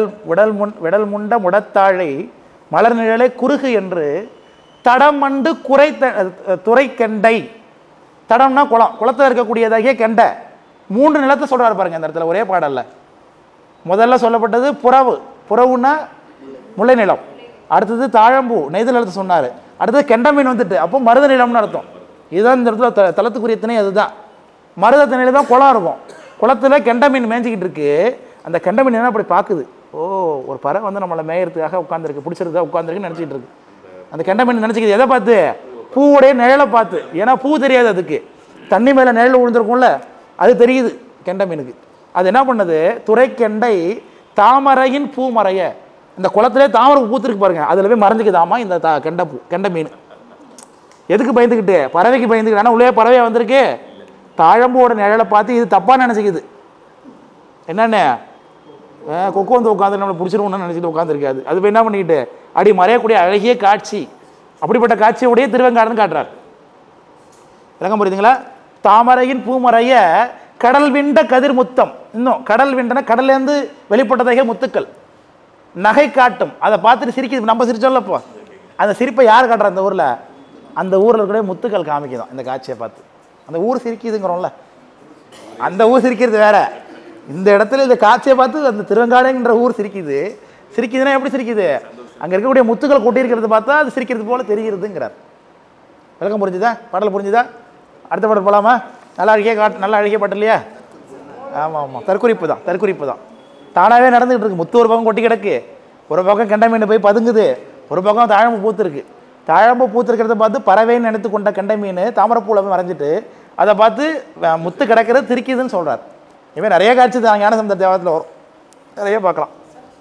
Speaker 1: விடல் முண்ட முடத்தாழை மலர் நிழலை குறுகு என்று தடமண்டு துறை கெண்டை. தடம்னா குளம், குளத்தில் இருக்கக்கூடியதாகிய கெண்டை. 3 நிலத்தை சொல்றாரு பாருங்க இந்த இடத்துல ஒரே பாடல்ல. முதல்ல சொல்லப்பட்டது புறவு, புறவுன்னா முல்லை நிலம். அடுத்தது தாழம்பூ நெய்தல் நிலத்தை சொன்னார். அடுத்தது கெண்ட மீன் வந்துட்டு, அப்போ மருத நிலம்னு அர்த்தம். இதுதான் இந்த இடத்துல தளத்துக்குரிய திணை. அதுதான் மருத திணையில தான் குளம் இருக்கும். குளத்தில் கெண்ட மீன் மேய்ஞ்சிக்கிட்டு இருக்கு. அந்த கெண்ட மீன் என்ன அப்படி பார்க்குது, ஓ ஒரு பறவை வந்து நம்மளை மேயறதுக்காக உட்காந்துருக்கு, பிடிச்சிருக்கா உட்காந்துருக்குன்னு நினச்சிக்கிட்டு இருக்கு. அந்த கெண்ட மீன் நினச்சிக்கிது எதை பார்த்து? பூவுடைய நிழலை பார்த்து. ஏன்னா பூ தெரியாது அதுக்கு, தண்ணி மேலே நிழல் விழுந்திருக்கும்ல, அது தெரியுது கெண்ட மீனுக்கு. அது என்ன பண்ணுது? துறைக்கெண்டை தாமரையின் பூமறைய, இந்த குளத்திலே தாமரை பூத்திருக்கு பாருங்க, அதில் போய் மறைஞ்சிக்குதாமா இந்த கெண்ட மீன். எதுக்கு பயந்துக்கிட்டு? பறவைக்கு பயந்துக்கிட்டு. ஆனால் உள்ளே பறவையாக வந்திருக்கு, தாழம்போட நிழலை பார்த்து இது தப்பாக நினச்சிக்குது. என்னென்ன கொக்கு வந்து உட்காந்து நம்மளை பிடிச்சிருவோம்னு நினச்சிட்டு உட்காந்துருக்காது. அது போய் என்ன பண்ணிக்கிட்டு அடி மறையக்கூடிய அழகிய காட்சி. அப்படிப்பட்ட காட்சியுடைய திருவெங்காடுன்னு காட்டுறார். விளக்கம் புரியுதுங்களா? தாமரையின் பூமறைய கடல் விண்ட கதிர் முத்தம். இன்னும் கடல் விண்டன கடல்லேருந்து வெளிப்பட்டதாக முத்துக்கள் நகை காட்டும். அதை பார்த்துட்டு சிரிக்குது. நம்ம சிரிச்சோம்ல இப்போ, அந்த சிரிப்பை யார் காட்டுறா அந்த ஊரில்? அந்த ஊரில் இருக்கிற முத்துக்கள் காமிக்குதான் இந்த காட்சியை பார்த்து. அந்த ஊர் சிரிக்குதுங்கிறோம்ல, அந்த ஊர் சிரிக்கிறது வேற. இந்த இடத்துல இந்த காட்சியை பார்த்து அந்த திருவெங்காடுங்கிற ஊர் சிரிக்குது. சிரிக்குதுன்னா எப்படி சிரிக்குது? அங்கே இருக்கக்கூடிய முத்துக்கள் கொட்டியிருக்கிறது பார்த்தா அது சிரிக்கிறது போல தெரிகிறதுங்கிறார். விளக்கம் புரிஞ்சுதா? பாடல் புரிஞ்சுதா? அடுத்த பாடல் போகலாமா? நல்லா அழகிய பாட்டு இல்லையா? ஆமாம் ஆமாம், தற்குறிப்பு தான், தற்குறிப்பு தான். தானாகவே நடந்துகிட்டு இருக்கு. முத்து ஒரு பக்கம் கொட்டி கிடக்கு, ஒரு பக்கம் கெண்ட மீன் போய் பதுங்குது, ஒரு பக்கம் தாழம்பு பூத்துருக்கு. தாழம்பு பூத்திருக்கிறத பார்த்து பறவைன்னு நினைத்து கொண்ட கெண்ட மீன் தாமரைப்பூவில் போய் மறைஞ்சிட்டு அதை பார்த்து முத்து கிடக்கிறது திரிக்குதுன்னு சொல்கிறார். இவன் நிறைய காட்சி தான் ஞானசம்பந்தர் தேவாரத்தில் வரும், நிறைய பார்க்கலாம்.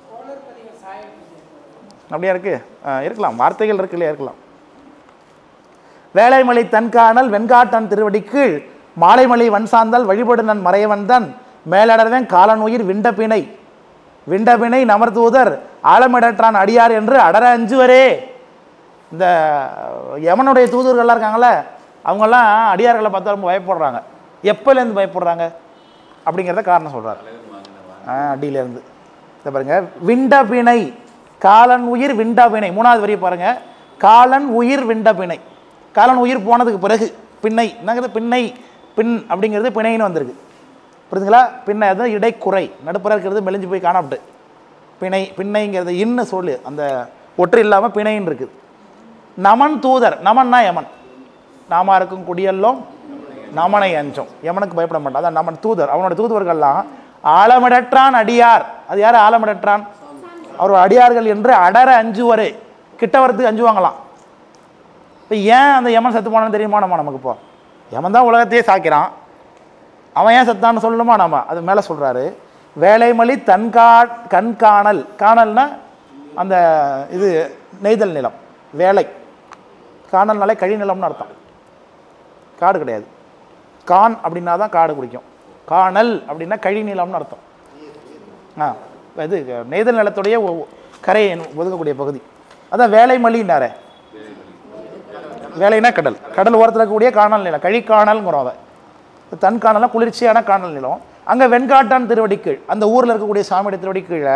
Speaker 1: அப்படியா இருக்கு? இருக்கலாம், வார்த்தைகள் இருக்கு இல்லையா, இருக்கலாம். வேலைமலை தன்காணல் வெண்காட்டன் திருவடிக்கீழ் மாலைமலை வன்சாந்தல் வழிபடு நன் மறையவன்தன் மேலடர்வேன் காலன் உயிர் விண்டபிணை விண்டபிணை நமர்தூதர் ஆழமிடற்றான் அடியார் என்று அடர அஞ்சுவரே. இந்த யமனுடைய தூதர்கள்லாம் இருக்காங்களே, அவங்கெல்லாம் அடியார்களை பார்த்தா ரொம்ப பயப்படுறாங்க. எப்போலேருந்து பயப்படுறாங்க அப்படிங்கிறத காரணம் சொல்கிறார். அடியிலேருந்து இதை பாருங்க, விண்டபிணை காலன் உயிர் விண்டபிணை. 3வது வரியை பாருங்க, காலன் உயிர் விண்டபிணை. காலன் உயிர் போனதுக்கு பிறகு பின்னை என்னங்கிறது, பின்னை பின் அப்படிங்கிறது பிணைன்னு வந்திருக்கு. புரியுதுங்களா? பின்னை அது இடைக்குறை, நடுப்புற இருக்கிறது மெலிஞ்சு போய் காணப்பட்டு பிணை. பின்னைங்கிறது இன்னு சொல்லு, அந்த ஒற்று இல்லாமல் பிணைன்னு இருக்குது. நமன் தூதர், நமன்னா யமன், நாம இருக்கும் குடியெல்லாம் நமனை அஞ்சம், யமனுக்கு பயப்பட மாட்டான். அதான் நமன் தூதர். அவனோட தூதுவர்கள்லாம் ஆழமிடற்றான் அடியார். அது யார் ஆழமிடற்றான்? அவர் அடியார்கள் என்று அடர அஞ்சுவரே, கிட்ட வரத்துக்கு அஞ்சுவாங்களாம். இப்போ ஏன் அந்த யமன் செத்து போனான்னு தெரியுமா நம்ம? நமக்கு இப்போ யமன் தான் உலகத்தையே சாக்கிறான், அவன் ஏன் செத்தான்னு சொல்லணுமா நாம? அது மேலே சொல்கிறாரு, வேலைமலி கண்காணல். காணல்னா அந்த இது நெய்தல் நிலம், வேலை. காணல்னாலே கழி நிலம்னு அர்த்தம், காடு கிடையாது. கான் அப்படின்னா தான் காடு குடிக்கும், காணல் அப்படின்னா கழி நிலம்னு அர்த்தம். இது நெய்தல் நிலத்துடைய கரையை ஒதுக்கக்கூடிய பகுதி, அதான் வேலைமலின்னாரே. வேலைனா கடல், கடல் ஓரத்தில் இருக்கக்கூடிய காணல் நிலம், கழிக்காணல்ங்கிறோம். அதை தன் காணலாம் குளிர்ச்சியான காணல் நிலம். அங்கே வெண்காட்டான் திருவடிக்கீழ், அந்த ஊரில் இருக்கக்கூடிய சாமியுடைய திருவடிக்கீழே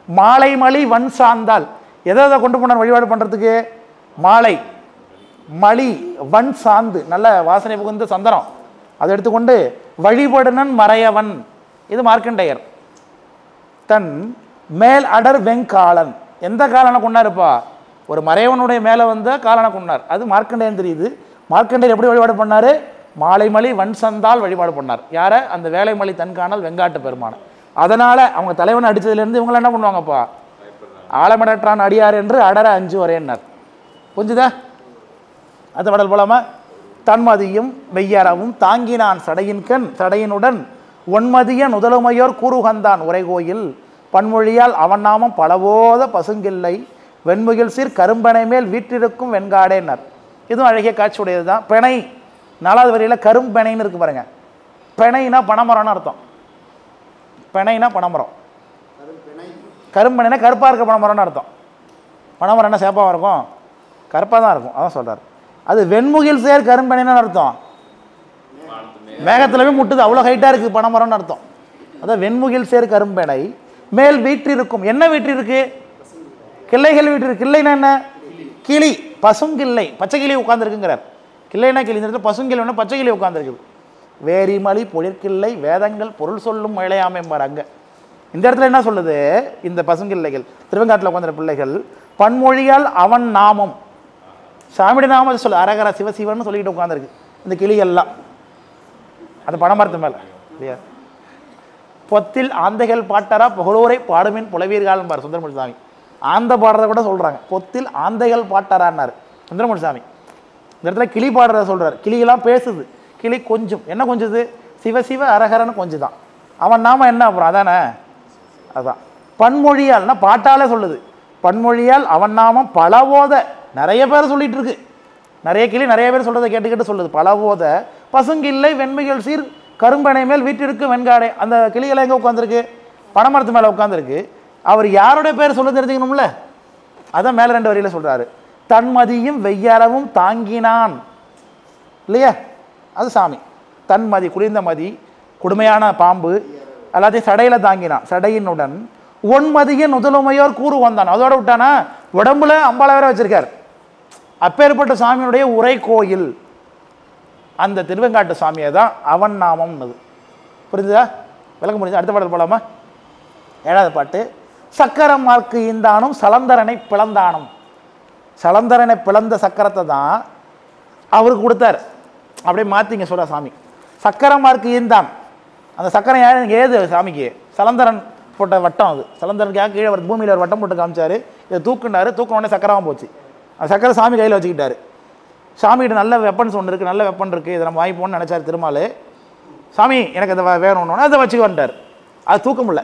Speaker 1: மாலை மலி வன் சார்ந்தால் எதை கொண்டு போனார் வழிபாடு பண்ணுறதுக்கு? மாலை மலி வன் சார்ந்து நல்ல வாசனை புகுந்த சந்தனம் அதை எடுத்துக்கொண்டு வழிபடுனன் மறையவன். இது மார்க்கண்டேயர். தன் மேல் அடர் வெங்காலன் எந்த காலனை கொண்டாருப்பா? ஒரு மறையவனுடைய மேலே வந்த காலனை கொண்டார். அது மார்க்கண்டேயன் தெரியுது. மார்க்கண்டேயர் எப்படி வழிபாடு பண்ணார்? மாலைமலி வன் சந்தால் வழிபாடு பண்ணார். யாரை? அந்த வேலைமலி தன்காணல் வெங்காட்டு பெருமான. அதனால் அவங்க தலைவனை அடித்ததுலேருந்து இவங்களை என்ன பண்ணுவாங்கப்பா? ஆலமடற்றான் அடியார் என்று அடர அஞ்சு வரையன்னார். புரிஞ்சுதா? அது பாடல் போலாமா? தன்மதியும் மெய்யறவும் தாங்கினான் சடையின்கண் சடையினுடன் ஒன்மதிய நுதலுமையோர் கூறுகந்தான் உரைகோயில் பன்மொழியால் அவன் நாமம் பலவோத பசுங்கில்லை வெண்முகில் சீர் கரும்பனை மேல் வீற்றிருக்கும் வெண்காடேனர். இதுவும் அழகிய காட்சி உடையது தான். பெணை 4வது வரியில் கரும்பெனைன்னு இருக்கு பாருங்க. பெனைனா பனைமரம்னு அர்த்தம். பெனைனா பனைமரம், கரும்பெனைனா கருப்பாக இருக்க பனைமரம்னு அர்த்தம். பனைமரம் என்ன சேப்பாக இருக்கும்? கருப்பாக தான் இருக்கும். அதான் சொல்கிறார். அது வெண்முகில் சேர் கரும்பெனைன்னு அர்த்தம். மேகத்தில் போய் முட்டுது, அவ்வளோ ஹைட்டாக இருக்குது பனைமரம்னு அர்த்தம். அதான் வெண்முகில் சேர் கரும்பெனை மேல் வீற்றிருக்கும். என்ன வீற்றிருக்கு? கிள்ளைகள் வீற்றிருக்கு. கிள்ளைனா என்ன? கிளி, பசுங்கிள்ளை, பச்சை கிளி உட்காந்துருக்குங்கிறார். கிள்ளைனா கிளி, இந்த இடத்துல பசுங்கிள்ளை பச்சை கிளி உட்காந்துருக்குது. வேரிமலி பொழிற்கிள்ளை வேதங்கள் பொருள் சொல்லும் மழையாமைம்பார். அங்கே இந்த இடத்துல என்ன சொல்லுது? இந்த பசுங்கிள்ளைகள் திருவெங்காட்டில் உட்காந்துற பிள்ளைகள் பன்மொழியால் அவன் நாமம் சாமியுடைய நாமம் சொல்லு அரகர சிவசிவன்னு சொல்லிக்கிட்டு உட்காந்துருக்கு இந்த கிளிகள்லாம். அந்த பனைமரத்து மேலே இல்லையா? பொத்தில் ஆந்தைகள் பாட்டரா புகழோரை பாடுமின் புலவீர்கள் பார் சுந்தரமூர்த்தி சாமி. ஆந்த பாடுறத கூட சொல்கிறாங்க. பொத்தில் ஆந்தைகள் பாட்டரான்னாரு சுந்தரமூர்த்தி சாமி. இந்த இடத்துல கிளி பாடுறத சொல்கிறார். கிளியெல்லாம் பேசுது. கிளி கொஞ்சம் என்ன கொஞ்சது? சிவசிவ அரகரன்னு கொஞ்சம் தான். அவன் நாம என்ன அப்புறம்? அதானே? அதுதான் பன்மொழியால்னா பாட்டாலே சொல்லுது. பன்மொழியால் அவன் நாமம் பலவோத நிறைய பேர் சொல்லிட்டு இருக்கு. நிறைய கிளி நிறைய பேர் சொல்றதை கேட்டு சொல்லுது. பலவோத பசுங்கில்லை வெண்மைகள் சீர் கரும்பனை மேல் வீட்டிற்கு வெண்காடை. அந்த கிளிகளை எங்கே உட்காந்துருக்கு? பனைமரத்து மேலே உட்காந்துருக்கு. அவர் யாருடைய பேர் சொல்ல தெரிஞ்சுக்கணும்ல. அதான் மேலே 2 வரியில் சொல்றாரு. தன்மதியும் வெய்யறவும் தாங்கினான் இல்லையா? அது சாமி. தன்மதி குளிர்ந்த மதி, கொடுமையான பாம்பு எல்லாத்தையும் சடையில் தாங்கினான். சடையினுடன் ஒன்மதிய நுதலுமையோர் கூறு வந்தான். அதோட விட்டானா உடம்புல அம்பாளை வேற வச்சிருக்கார். அப்பேற்பட்ட சாமியுடைய உரை கோயில் அந்த திருவெங்காட்டு சாமியை தான் அவன் நாமம்னது. புரிஞ்சுதா? விளக்கம் புரிஞ்சு? அடுத்த பாடல் போலாமா? 7வது பாட்டு. சக்கரம் மார்க்கு ஈந்தானும் சலந்தரனை பிளந்தானும். சலந்தரனை பிளந்த சக்கரத்தை தான் அவருக்கு கொடுத்தார். அப்படியே மாற்றிங்க சொல்ற சாமி. சக்கரம் மார்க்கு ஈந்தான். அந்த சக்கரம் ஏது சாமிக்கு? சலந்தரன் போட்ட வட்டம். அது சலந்தரனுக்காக கீழே ஒரு பூமியில் ஒரு வட்டம் போட்டு காமிச்சாரு. இதை தூக்குனாரு. தூக்கினோடனே சக்கரமாக போச்சு. அந்த சக்கரை சாமி கையில் வச்சுக்கிட்டாரு. சாமிகிட்ட நல்ல வெப்பன்ஸ் ஒன்று இருக்குது, நல்ல வெப்பன் இருக்குது, இதை நம்ம வாங்கிப்போன்னு நினச்சார் திருமால். சாமி எனக்கு அதை வேணும்னு அதை வச்சுக்க வந்துட்டார். அது தூக்க முடியல.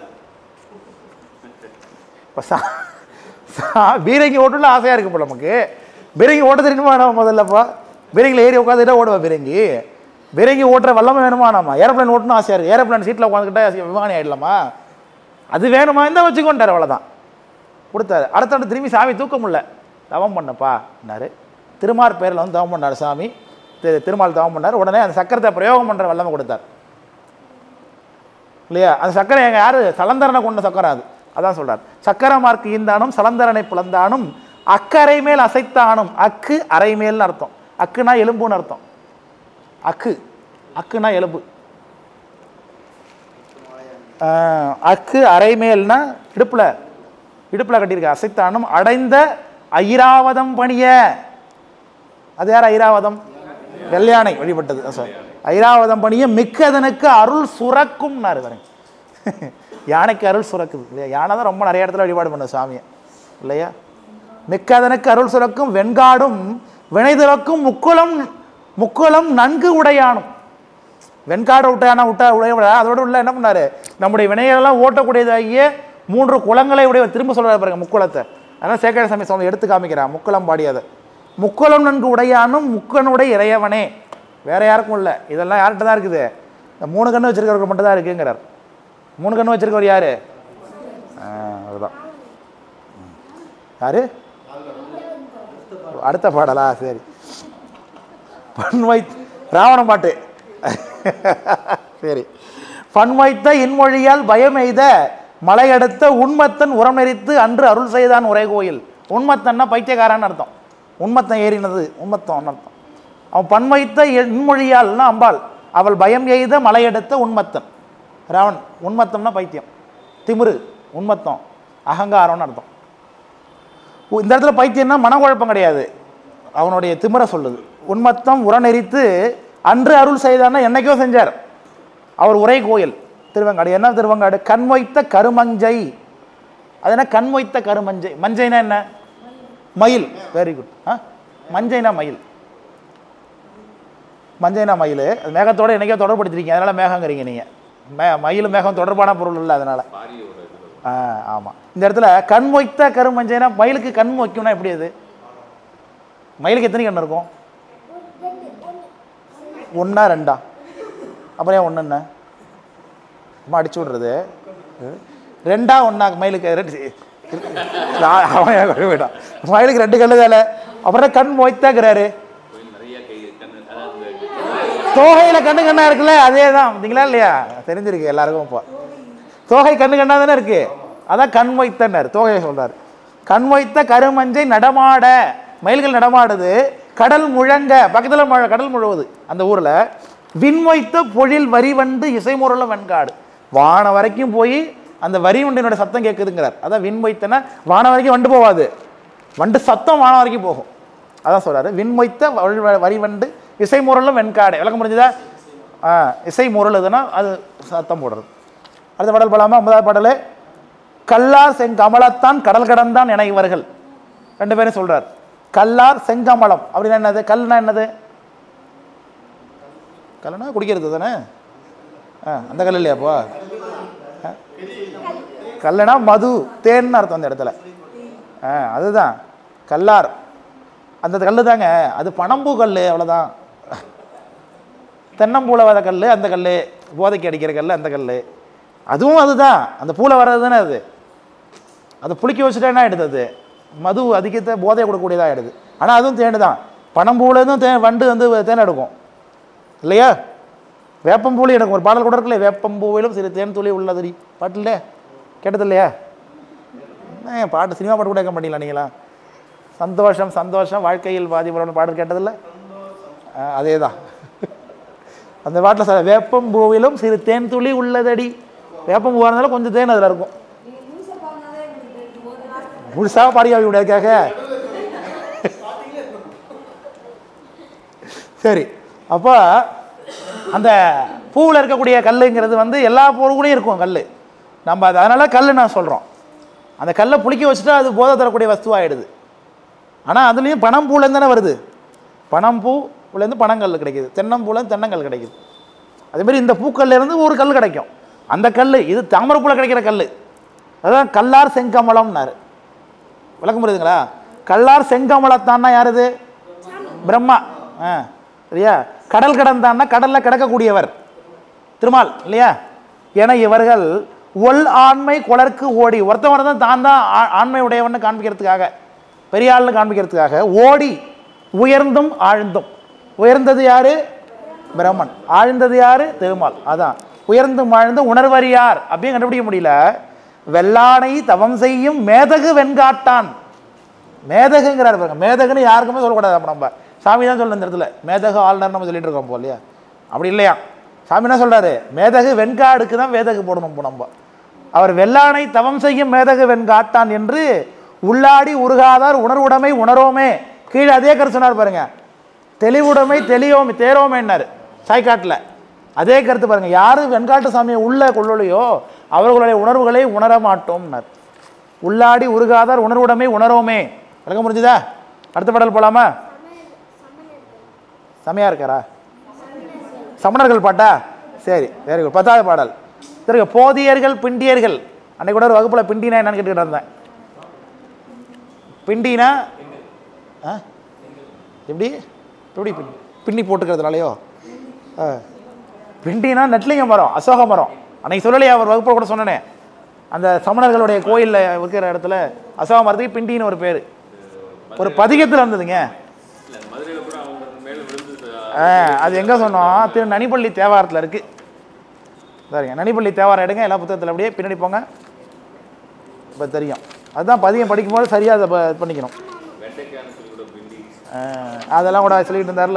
Speaker 1: இப்போ பீரங்கி ஓட்டுல ஆசையாக இருக்கு போல நமக்கு. பீரங்கி ஓட்ட தெரியுமா நம்ம? முதல்லப்பா பீரங்கியில் ஏறி உட்காந்துட்டா ஓடுவா பீரங்கி. பீரங்கி ஓட்டுற வல்லமை வேணுமா? நம்ம ஏரோப்ளைன் ஓட்டணும் ஆசையாக இருக்குது. ஏரோப்ளைன் சீட்டில் உட்காந்துக்கிட்டா விமானி ஆகிடலாமா? அது வேணுமா? இந்த வச்சுக்கொண்டார். அவ்வளோதான் கொடுத்தாரு. அடுத்த திரும்பி சாமி தூக்க முடியல. தவம் பண்ணப்பா என்னாரு. திருமார் பேரில் வந்து தவம் பண்ணார் சாமி. திருமால் தவம் பண்ணார். உடனே அந்த சக்கரத்தை பிரயோகம் பண்ணுற வல்லமை கொடுத்தார் இல்லையா? அந்த சக்கரை எங்கள் யார்? சலந்தரனை கொண்ட சக்கரம் அது. அதான் சொல்கிறார். சக்கரமார்க்கு ஈந்தானும் சலந்தரனை பிளந்தானும் அக்கரை மேல் அசைத்தானும். அக்கு அரை மேல்னு அர்த்தம். அக்குனா எலும்புன்னு அர்த்தம். அக்குனா எலும்பு. அக்கு அரை மேல்னா இடுப்பில் கட்டியிருக்க. அசைத்தானும் அடைந்த ஐராவதம் பணிய. அது யார்? ஐராவதம் வெள்ளையானை வழிபட்டது. ஐராவதம் பணிய மிக்கதனுக்கு அருள் சுரக்கும். யானைக்கு அருள் சுரக்குது இல்லையா? யானை தான் ரொம்ப நிறைய இடத்துல வழிபாடு பண்ண சாமியை இல்லையா? மிக்கதனுக்கு அருள் சுரக்கும் வெண்காடும் வினைதுரக்கும் முக்குளம் நன்கு உடையானும். வெண்காடை உடைய அதோட உள்ள என்ன பண்ணாரு? நம்முடைய வினைகளெல்லாம் ஓட்டக்கூடியதாகிய 3 குளங்களை உடைய திரும்ப சொல்றாரு பாருங்க முக்குளத்தை. அதனால் சேக்கர சாமி சுவாமி எடுத்து காமிக்கிறான். முக்குளம் பாடியதை. முக்குளம் நன்கு உடையானும் முக்கனுடைய இறையவனே. வேற யாருக்கும் இல்லை. இதெல்லாம் யார்கிட்ட தான் இருக்குது? 3 கண்ணு வச்சிருக்கிறவங்க மட்டும் தான் இருக்குங்கிறார். 3 கண்ணு வச்சிருக்கவர் யாரு? அதுதான் யாரு? அடுத்த பாடலா? சரி. ராவணம் பாட்டு. சரி. பன்வைத்த இன்மொழியால் பயம் எய்த மலையடுத்த உண்மத்தன் உரம் நெறித்து அன்று அருள் செய்தான் உரை கோயில். உண்மத்தன்னா பைத்தியக்காரன்னு அர்த்தம். உண்மத்தன் ஏறினது உண்மத்தன் அர்த்தம். அவன் பன்மைத்த இன்மொழியால்னா அம்பாள். அவள் பயம் எய்த மலையெடுத்த உண்மத்தன் ராவன். உண்மத்தம்னா பைத்தியம், திமிரு, உண்மத்தம் அகங்காரம்னு அர்த்தம். இந்த இடத்துல பைத்தியம்னா மனக்குழப்பம் கிடையாது, அவனுடைய திமிரை சொல்லுது. உண்மத்தம் உரநெறித்து அன்று அருள் செய்தார்னா என்னைக்கோ செஞ்சார். அவர் உரை கோயில் திருவங்காடு. என்ன திருவங்காடு? கண்மொய்த்த கருமஞ்சை. அது என்ன கண்மொய்த்த கருமஞ்சை? மஞ்சைனா என்ன? மயில். Very good. மஞ்சைனா மயில். மஞ்சைனா மயில். அது மேகத்தோட என்னைக்கோ தொடர்படுத்திருக்கீங்க, அதனால மேகங்கிறீங்க நீங்கள். மயில் மேகம் தொடர்பான பொருள் இல்லை, அதனால. ஆமாம். இந்த இடத்துல கண்மொய்த்த கருமஞ்சைனா மயிலுக்கு கண் வைக்கும்னா எப்படி? அது மயிலுக்கு எத்தனை கண் இருக்கும்? ஒன்றா ரெண்டா? அப்புறம் ஏன் ஒன்றுண்ணா அம்மா அடிச்சு விட்றது? ரெண்டா ஒன்றா? மயிலுக்கு மயிலுக்கு ரெண்டு கல்லு தானே, அப்புறம் கண் மொய்த்தாக்குறாரு. தோகையில கண்ணு கண்ணா இருக்குல்ல, அதே தான். பார்த்தீங்களா இல்லையா? தெரிஞ்சிருக்கு எல்லாருக்கும். இப்போ தோகை கண்ணு கண்ணா தானே இருக்கு, அதான் கண் மொய்த்தன்னார். தோகையை சொல்றாரு. கண் மொய்த்த கருமஞ்சை நடமாட, மயில்கள் நடமாடுது. கடல் முழங்க, பக்கத்தில் கடல் முழுவது அந்த ஊரில். விண்மொய்த்த பொழில் வரிவண்டு இசைமுரள வெண்காடு. வான வரைக்கும் போய் அந்த வரிவண்டினோட சத்தம் கேட்குதுங்கிறார். அதான் விண்மொய்த்தனா வான வரைக்கும் வண்டு போவாது, வண்டு சத்தம் வான வரைக்கும் போகும். அதான் சொல்றாரு. விண்மொய்த்த வரிவண்டு இசைமுரளும் வெண்காடு. விளக்கம் முடிஞ்சதா? இசை முரளுதுன்னா அது சத்தம் போடுறது. அடுத்த பாடல் போலாமா? 9வது பாடல். கல்லார் செங்கமலத்தான் கடல் கடந்தான் என இவர்கள். ரெண்டு பேரும் சொல்றார். கல்லார் செங்கமலம் அப்படின்னா என்னது? கல்னா என்னது? கல்லுனா குடிக்கிறது தானே. அந்த கல் இல்லையாப்போ? கல்லுனா மது, தேன்னு அர்த்தம் அந்த இடத்துல. அதுதான் கல்லார். அந்த கல் தாங்க, அது பனம்பூ கல், அவ்வளோதான். தென்னம்பூல வர கல் அந்த கல், போதைக்கு அடிக்கிற கல் அந்த கல், அதுவும் அதுதான். அந்த பூவில் வர்றது தானே அது. அதை புளிக்க வச்சுட்டா என்ன ஆகிடுது? அது மது அதிகத்தை போதையை கொடுக்கக்கூடியதாக ஆகிடுது. ஆனால் அதுவும் தேனு தான். பனம்பூலேருந்தும் வண்டு வந்து தேன் எடுக்கும் இல்லையா? வேப்பம்பூலி எடுக்கும். ஒரு பாடல் கூட இருக்குல்ல, வேப்பம்பூவிலும் சிறு தேன் துளி உள்ளது பாட்டில் கேட்டது இல்லையா? பாட்டு சினிமா பாட்டு கூட கேட்க மாட்டீங்களா நீங்களா? சந்தோஷம் சந்தோஷம் வாழ்க்கையில் பாதிப்புறன்னு பாடல் கேட்டதில்ல? அதே தான் அந்த பாட்டில். சார் வேப்பம்பூவிலும் சிறு தேன் துளி உள்ளதடி. வேப்பம்பூவாக இருந்தாலும் கொஞ்சம் தேன் அதில் இருக்கும். முழுசாக பாடிக்க முடியாதுக்காக. சரி, அப்போ அந்த பூவில் இருக்கக்கூடிய கல்லுங்கிறது வந்து எல்லா பொருளும் இருக்கும் கல். நம்ம அது அதனால கல் நான் சொல்கிறோம். அந்த கல்லை புளிக்க வச்சுட்டா அது போதை தரக்கூடிய வஸ்துவாகிடுது. ஆனால் அதுலேயும் பனம்பூலேருந்து தானே வருது. பனம்பூலேருந்து பனங்கல் கிடைக்கிது, தென்னம்பூலேருந்து தென்னங்கல் கிடைக்கிது. அதேமாதிரி இந்த பூக்கல்லேருந்து ஒரு கல் கிடைக்கும். அந்த கல் இது தாமரைப்பூவில் கிடைக்கிற கல். அதான் கல்லார் செங்கமலம்னாரு. விளக்கம் புரியுதுங்களா? கல்லார் செங்கமலத்தான்னா யாருது? பிரம்மா. சரியா? கடல் கடந்தான்னா கடலில் கிடக்கக்கூடியவர் திருமால் இல்லையா? ஏன்னா இவர்கள் ஒல் ஆண்மை குளர்க்கு ஓடி, ஒருத்தவரை தான் தான் ஆண்மை உடையவன்னு காண்பிக்கிறதுக்காக, பெரிய ஆள்னு காண்பிக்கிறதுக்காக ஓடி உயர்ந்தும் ஆழ்ந்தும். உயர்ந்தது யாரு? பிரம்மன். ஆழ்ந்தது யாரு? திருமால். அதான் உயர்ந்தும் ஆழ்ந்தும் உணர்வறியார் அப்படின்னு கண்டுபிடிக்க முடியல. வெள்ளானை தவம் செய்யும் மேதகு வெண்காட்டான். மேதகுங்கிறார் பாருங்க. மேதகுன்னு யாருக்குமே சொல்லக்கூடாது. அப்போ நம்ம சாமி தான் சொல்ல இந்த இடத்துல மேதகு ஆளுநர் நம்ம சொல்லிட்டு இருக்கோம் இல்லையா? அப்படி இல்லையா? சாமி என்ன சொல்றாரு? மேதகு வெண்காடுக்கு தான் வேதகு போடணும். நம்ம அவர் வெள்ளானை தவம் செய்யும் மேதகு வெண்காட்டான் என்று உள்ளாடி உருகாதார் உணர்வுடைமை உணரோமே. கீழே அதே கருத்து சொன்னார் பாருங்க. தெளிவுடைமை தெளியோமே தேரோமேன்னாரு சாய்காட்டில். அதே கருத்து பாருங்க. யாரு வெண்காட்டு சாமியை உள்ள கொள்ளலையோ அவர்களுடைய உணர்வுகளை உணர மாட்டோம்னார். உள்ளாடி உருகாதார் உணர்வுடைமை உணரோமே. விளக்க முடிஞ்சுதா? அடுத்த பாடல் போலாமா? செமையா இருக்காரா? சமணர்கள் பாட்டா? சரி, வெரி குட். 10வது பாடல். சரி, போதியர்கள் பிண்டியர்கள். அன்னைக்கு கூட ஒரு வகுப்பில் பிண்டினா என்னன்னு கேட்டுக்கிட்டு இருந்தேன். பிண்டினா எப்படி எப்படி பின்னி போட்டுக்கிறதுனாலையோ? பிண்டினா நெட்லிங்க மரம், அசோக மரம். அன்னைக்கு சொல்லலையா? ஒரு வகுப்பில் கூட சொன்னேனே. அந்த சமணர்களுடைய கோயிலில் இருக்கிற இடத்துல அசோக மரத்துக்கு பிண்டின்னு ஒரு பேர். ஒரு பதிகத்தில் இருந்ததுங்க. அது எங்கே சொன்னோம்? திரு நனிப்பள்ளி தேவாரத்தில் இருக்குது. சரிங்க, நனிப்பள்ளி தேவாரம் எடுங்க. எல்லா புத்தகத்தில் அப்படியே பின்னாடி போங்க. இப்போ தெரியும். அதுதான் பதியம் படிக்கும்போது சரியாக அதை பண்ணிக்கணும். அதெல்லாம் கூட சொல்லிட்டு இருந்தார்ல.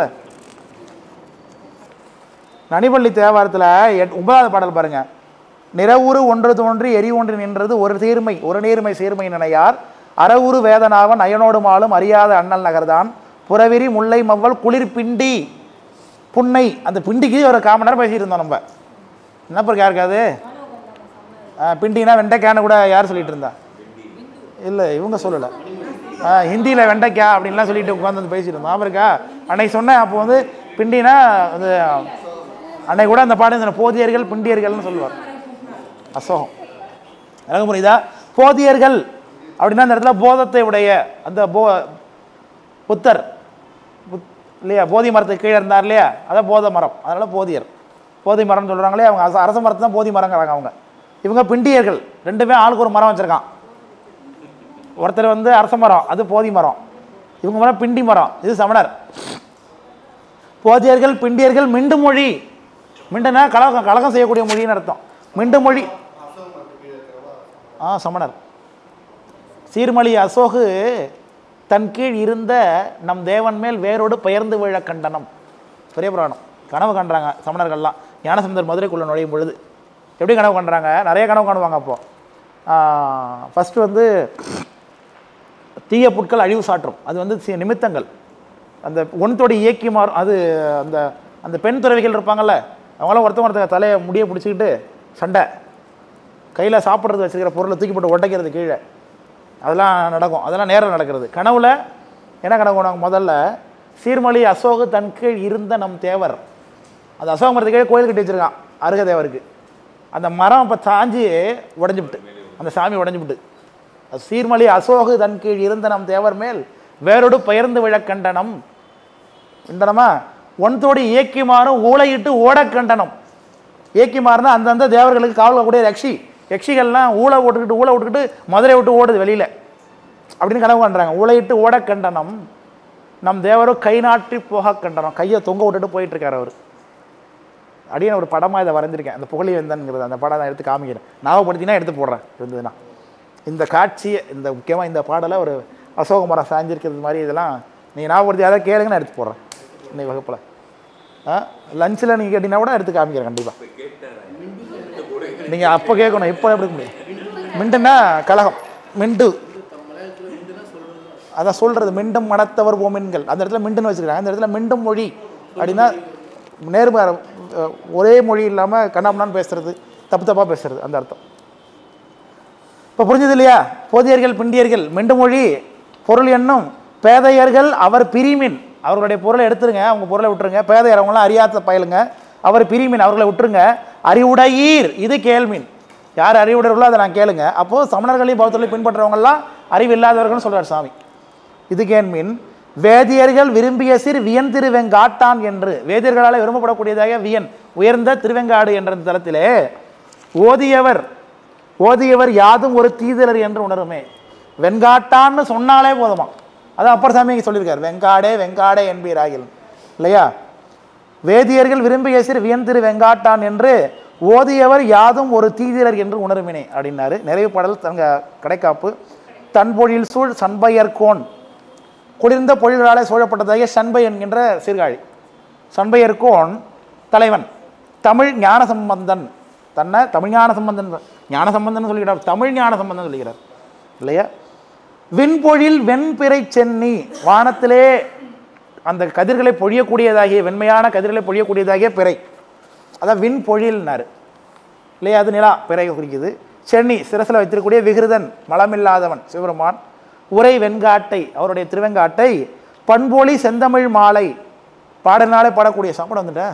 Speaker 1: நனிபள்ளி தேவாரத்தில் 9வது பாடல் பாருங்க. நிறவுரு ஒன்று தோன்றி எரி ஒன்று நின்றது ஒரு நீர்மை சீர்மை நினையார் அறவுரு வேதனாவன் அயனோடு மாலும் அறியாத அண்ணல் நகர்தான் புறவிரி முல்லை மவ்வல் குளிர் பிண்டி புன்னை. அந்த பிண்டிக்கு ஒரு 1/4 மணி நேரம் பேசிட்டு இருந்தோம் நம்ம. என்ன பிறகு யாருக்காது பிண்டினா வெண்டைக்கான்னு கூட யார் சொல்லிட்டு இருந்தா? இல்லை, இவங்க சொல்லலை. ஹிந்தியில் வெண்டைக்காய் அப்படின்லாம் சொல்லிட்டு உட்காந்து வந்து பேசிட்டு இருந்தோம். அவருக்கா அன்னைக்கு சொன்னேன். அப்போ வந்து பிண்டினா அது அன்னைக்கு கூட அந்த பாடம் போதியர்கள் பிண்டியர்கள்னு சொல்லுவார். அசோகம் எனக்கு புரியுதா? போதியர்கள் அப்படின்னா அந்த இடத்துல போதத்தை உடைய அந்த புத்தர் இல்லையா, போதி மரத்துக்கு கீழே இருந்தார் இல்லையா, அதான் போத மரம். அதனால் போதியர், போதி மரம்னு சொல்கிறாங்களே அவங்க. அரச மரத்து தான் போதி மரங்கிறாங்க அவங்க. இவங்க பிண்டியர்கள். ரெண்டுமே ஆளுக்கு ஒரு மரம் வச்சுருக்கான். ஒருத்தர் வந்து அரச மரம், அது போதி மரம். இவங்க மரம் பிண்டி மரம், இது சமணர். போதியர்கள் பிண்டியர்கள். மிண்டு மொழி, மிண்டுனா கலகம் செய்யக்கூடிய மொழின்னு அர்த்தம். மிண்டு மொழி சமணர். சீர்மலி அசோகு தன் கீழ் இருந்த நம் தேவன் மேல் வேரோடு பெயர்ந்து விழ கண்டனம். பெரிய புராணம். கனவு காண்றாங்க சமணர்கள்லாம். ஞானசம்பந்தர் மதுரைக்குள்ளே நுழையும் பொழுது எப்படி கனவு காண்றாங்க? நிறைய கனவு காணுவாங்க. அப்போது ஃபஸ்ட்டு வந்து தீய புட்கள் அழிவு சாற்றும், அது வந்து நிமித்தங்கள். அந்த ஒன்தோடு இயக்கி மாறும். அது அந்த அந்த பெண் துறவிகள் இருப்பாங்கள்ல, அவங்களாம் ஒருத்தவங்க தலையை முடியை பிடிச்சிக்கிட்டு சண்டை, கையில் சாப்பிட்றது வச்சுருக்கிற பொருளை தூக்கி போட்டு உடைக்கிறது கீழே, அதெல்லாம் நடக்கும். அதெல்லாம் நேரம் நடக்கிறது. கனவுல என்ன கனவு பண்ணுவாங்க? முதல்ல சீர்மலி அசோகு தன் கீழ் இருந்த நம் தேவர், அந்த அசோக மரத்து கீழே கோயில் கட்டி வச்சுருக்கான் அருக தேவருக்கு. அந்த மரம் இப்போ சாஞ்சி உடஞ்சிவிட்டு, அந்த சாமி உடஞ்சிவிட்டு. சீர்மலி அசோகு தன் கீழ் இருந்த நம் தேவர் மேல் வேரோடு பெயர்ந்து விழ கண்டனம். கண்டனமா ஒன்தோடு இயக்கிமாறும் ஊழையிட்டு ஓட கண்டனம். இயக்கிமாறுனா அந்தந்த தேவர்களுக்கு காவல் கூடிய யக்ஷிகள்லாம் ஊழை விட்டுக்கிட்டு மதுரை விட்டு ஓடுது வெளியில் அப்படின்னு கனவு காண்றாங்க. ஊழையிட்டு ஓட கண்டனம். நம் தேவரும் கை நாட்டி போக கண்டனம். கையை தொங்க விட்டுட்டு போயிட்டு இருக்காரு அவர். அப்படின்னு ஒரு படமாக இதை வரைஞ்சிருக்கேன். அந்த புகழி வந்தன்கிறது அந்த படம் நான் எடுத்து காமிக்கிறேன். ஞாபகப்படுத்தினா எடுத்து போடுறேன் இருந்ததுன்னா. இந்த காட்சியை, இந்த முக்கியமாக இந்த பாடலை ஒரு அசோக மரம் சாஞ்சிருக்கிறது மாதிரி இதெல்லாம் நீங்கள் ஞாபகப்படுத்தி அதை கேளுங்க, நான் எடுத்து போடுறேன் இன்னைக்கு வகுப்பில். லஞ்சில் நீங்கள் கேட்டிங்கன்னா கூட எடுத்து காமிக்கிறேன் கண்டிப்பாக. நீங்கள் அப்போ கேட்கணும், இப்போ எப்படி முடியும்? மிண்டுன்னா கலகம், மிண்டு அதான் சொல்கிறது. மிண்டும் மனத்தவர் ஓமின்கள், அந்த இடத்துல மிண்டுன்னு வச்சுருக்காங்க. அந்த இடத்துல மிண்டும் மொழி அப்படின்னா நேர்மாற ஒரே மொழி இல்லாமல் கண்ணாமண்ணான்னு பேசுறது, தப்பாக பேசுறது, அந்த அர்த்தம். இப்போ புரிஞ்சது இல்லையா? போதியர்கள் பிண்டியர்கள். மிண்டு மொழி பொருள் என்னும் பேதையர்கள் அவர் பிரிமின், அவர்களுடைய பொருளை எடுத்துருங்க, அவங்க பொருளை விட்டுருங்க. பேதையர் அவங்களாம் அறியாத பயலுங்க. அவர் பிரிமின், அவர்களை விட்டுருங்க. அறிவுடையீர், இது கேள்மின். யார் அறிவுடையவர்களோ அதை நான் கேளுங்க. அப்போது சமணர்களையும் பௌத்தர்களையும் பின்பற்றுறவங்கலாம் அறிவு இல்லாதவர்கள்னு சொல்கிறார் சாமி. இது கேள்மின். வேதியர்கள் விரும்பிய சிறு வியன் திருவெங்காட்டான் என்று, வேதியர்களால் விரும்பப்படக்கூடியதாக வியன் உயர்ந்த திருவெங்காடு என்ற தலத்திலே ஓதியவர் யாதும் ஒரு தீதலர் என்று உணருமே. வெண்காட்டான்னு சொன்னாலே போதுமா. அதான் அப்பர் சாமி சொல்லியிருக்கார், வெங்காடே என்பீராகில் இல்லையா. வேதியர்கள் விரும்பிய சிறு வியன் திரு வெங்காட்டான் என்று ஓதியவர் யாதும் ஒரு தீதிலர் என்று உணருமினே அப்படின்னாரு. நிறைவு பாடல் தங்க கடைக்காப்பு. தன்பொழில் சூழ் சண்பையர்கோன், குளிர்ந்த பொழில்களாலே சூழப்பட்டதாக சண்பை என்கின்ற சீர்காழி. சண்பையர்கோன் தலைவன். தமிழ் ஞான சம்பந்தன், தன்னை தமிழ் ஞான சம்பந்தன் சொல்லிக்கிறார். தமிழ் ஞான சம்பந்தன் சொல்லிக்கிறார் இல்லையா. விண்பொழில் வெண்பிறை சென்னி, வானத்திலே அந்த கதிர்களை பொழியக்கூடியதாகிய வெண்மையான கதிர்களை பொழியக்கூடியதாகிய பிறை, அதான் விண்பொழில்னாரு இல்லையா. அது நிலா, பிறை குறிக்குது. சென்னி சிரசில் வைத்திருக்கக்கூடிய விகிருதன், மலமில்லாதவன் சிவருமான். உரை வெண்காட்டை, அவருடைய திருவெங்காட்டை. பண்பொழி செந்தமிழ் மாலை, பாடனாலே பாடக்கூடிய சாப்பாடு வந்துட்டேன்.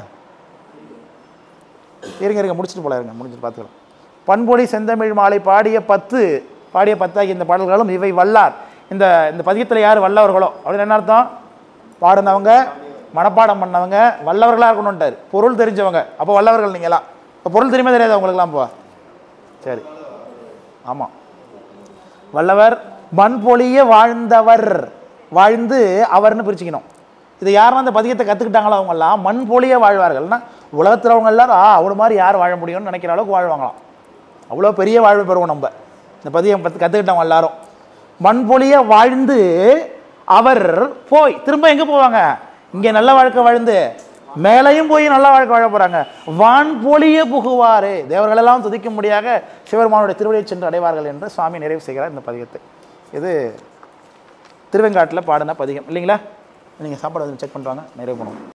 Speaker 1: இருங்க முடிச்சுட்டு போல, முடிச்சுட்டு பார்த்துக்கலாம். பண்பொழி செந்தமிழ் மாலை பாடிய 10 ஆகிய இந்த பாடல்களும் இவை வல்லார். இந்த பதிகத்தில் யார் வல்லவர்களோ அப்படின்னு என்ன அர்த்தம்? பாடினவங்க, மனப்பாடம் பண்ணவங்க வல்லவர்களாக இருக்கணும்ட்டார். பொருள் தெரிஞ்சவங்க, அப்போ வல்லவர்கள் நீங்களாம். இப்போ பொருள் தெரியுமா தெரியாது அவங்களுக்குலாம்? இப்போ சரி, ஆமாம். வல்லவர் மண்பொழிய வாழ்ந்து அவர்னு பிரிச்சுக்கணும். இதை யாரும் அந்த பதிகத்தை கற்றுக்கிட்டாங்களோ அவங்கெல்லாம் மண்பொழிய வாழ்வார்கள்னா உலகத்தில் அவங்க எல்லாரும் அவ்வளோ மாதிரி யார் வாழ முடியும்னு நினைக்கிற அளவுக்கு வாழ்வாங்களாம். அவ்வளோ பெரிய வாழ்வு பெறுவோம் நம்ம. இந்த பதியம் பற்றி கற்றுக்கிட்டவங்க எல்லாரும். மண்பொழிய வாழ்ந்து அவர் போய் திரும்ப எங்கே போவாங்க? இங்கே நல்ல வாழ்க்கை வாழ்ந்து மேலையும் போய் நல்ல வாழ்க்கை வாழ போகிறாங்க. வான்பொழிய புகுவாரே, தேவர்களெல்லாம் துதிக்கும்படியாக சிவபெருமானுடைய திருவடியை சென்று அடைவார்கள் என்று சுவாமி நிறைவு செய்கிறார் இந்த பதிகத்தை. இது திருவெங்காட்டில் பாடின பதிகம் இல்லைங்களா? நீங்கள் சாப்பாடு செக் பண்ணுறாங்க, நிறைவு பண்ணுவோம்.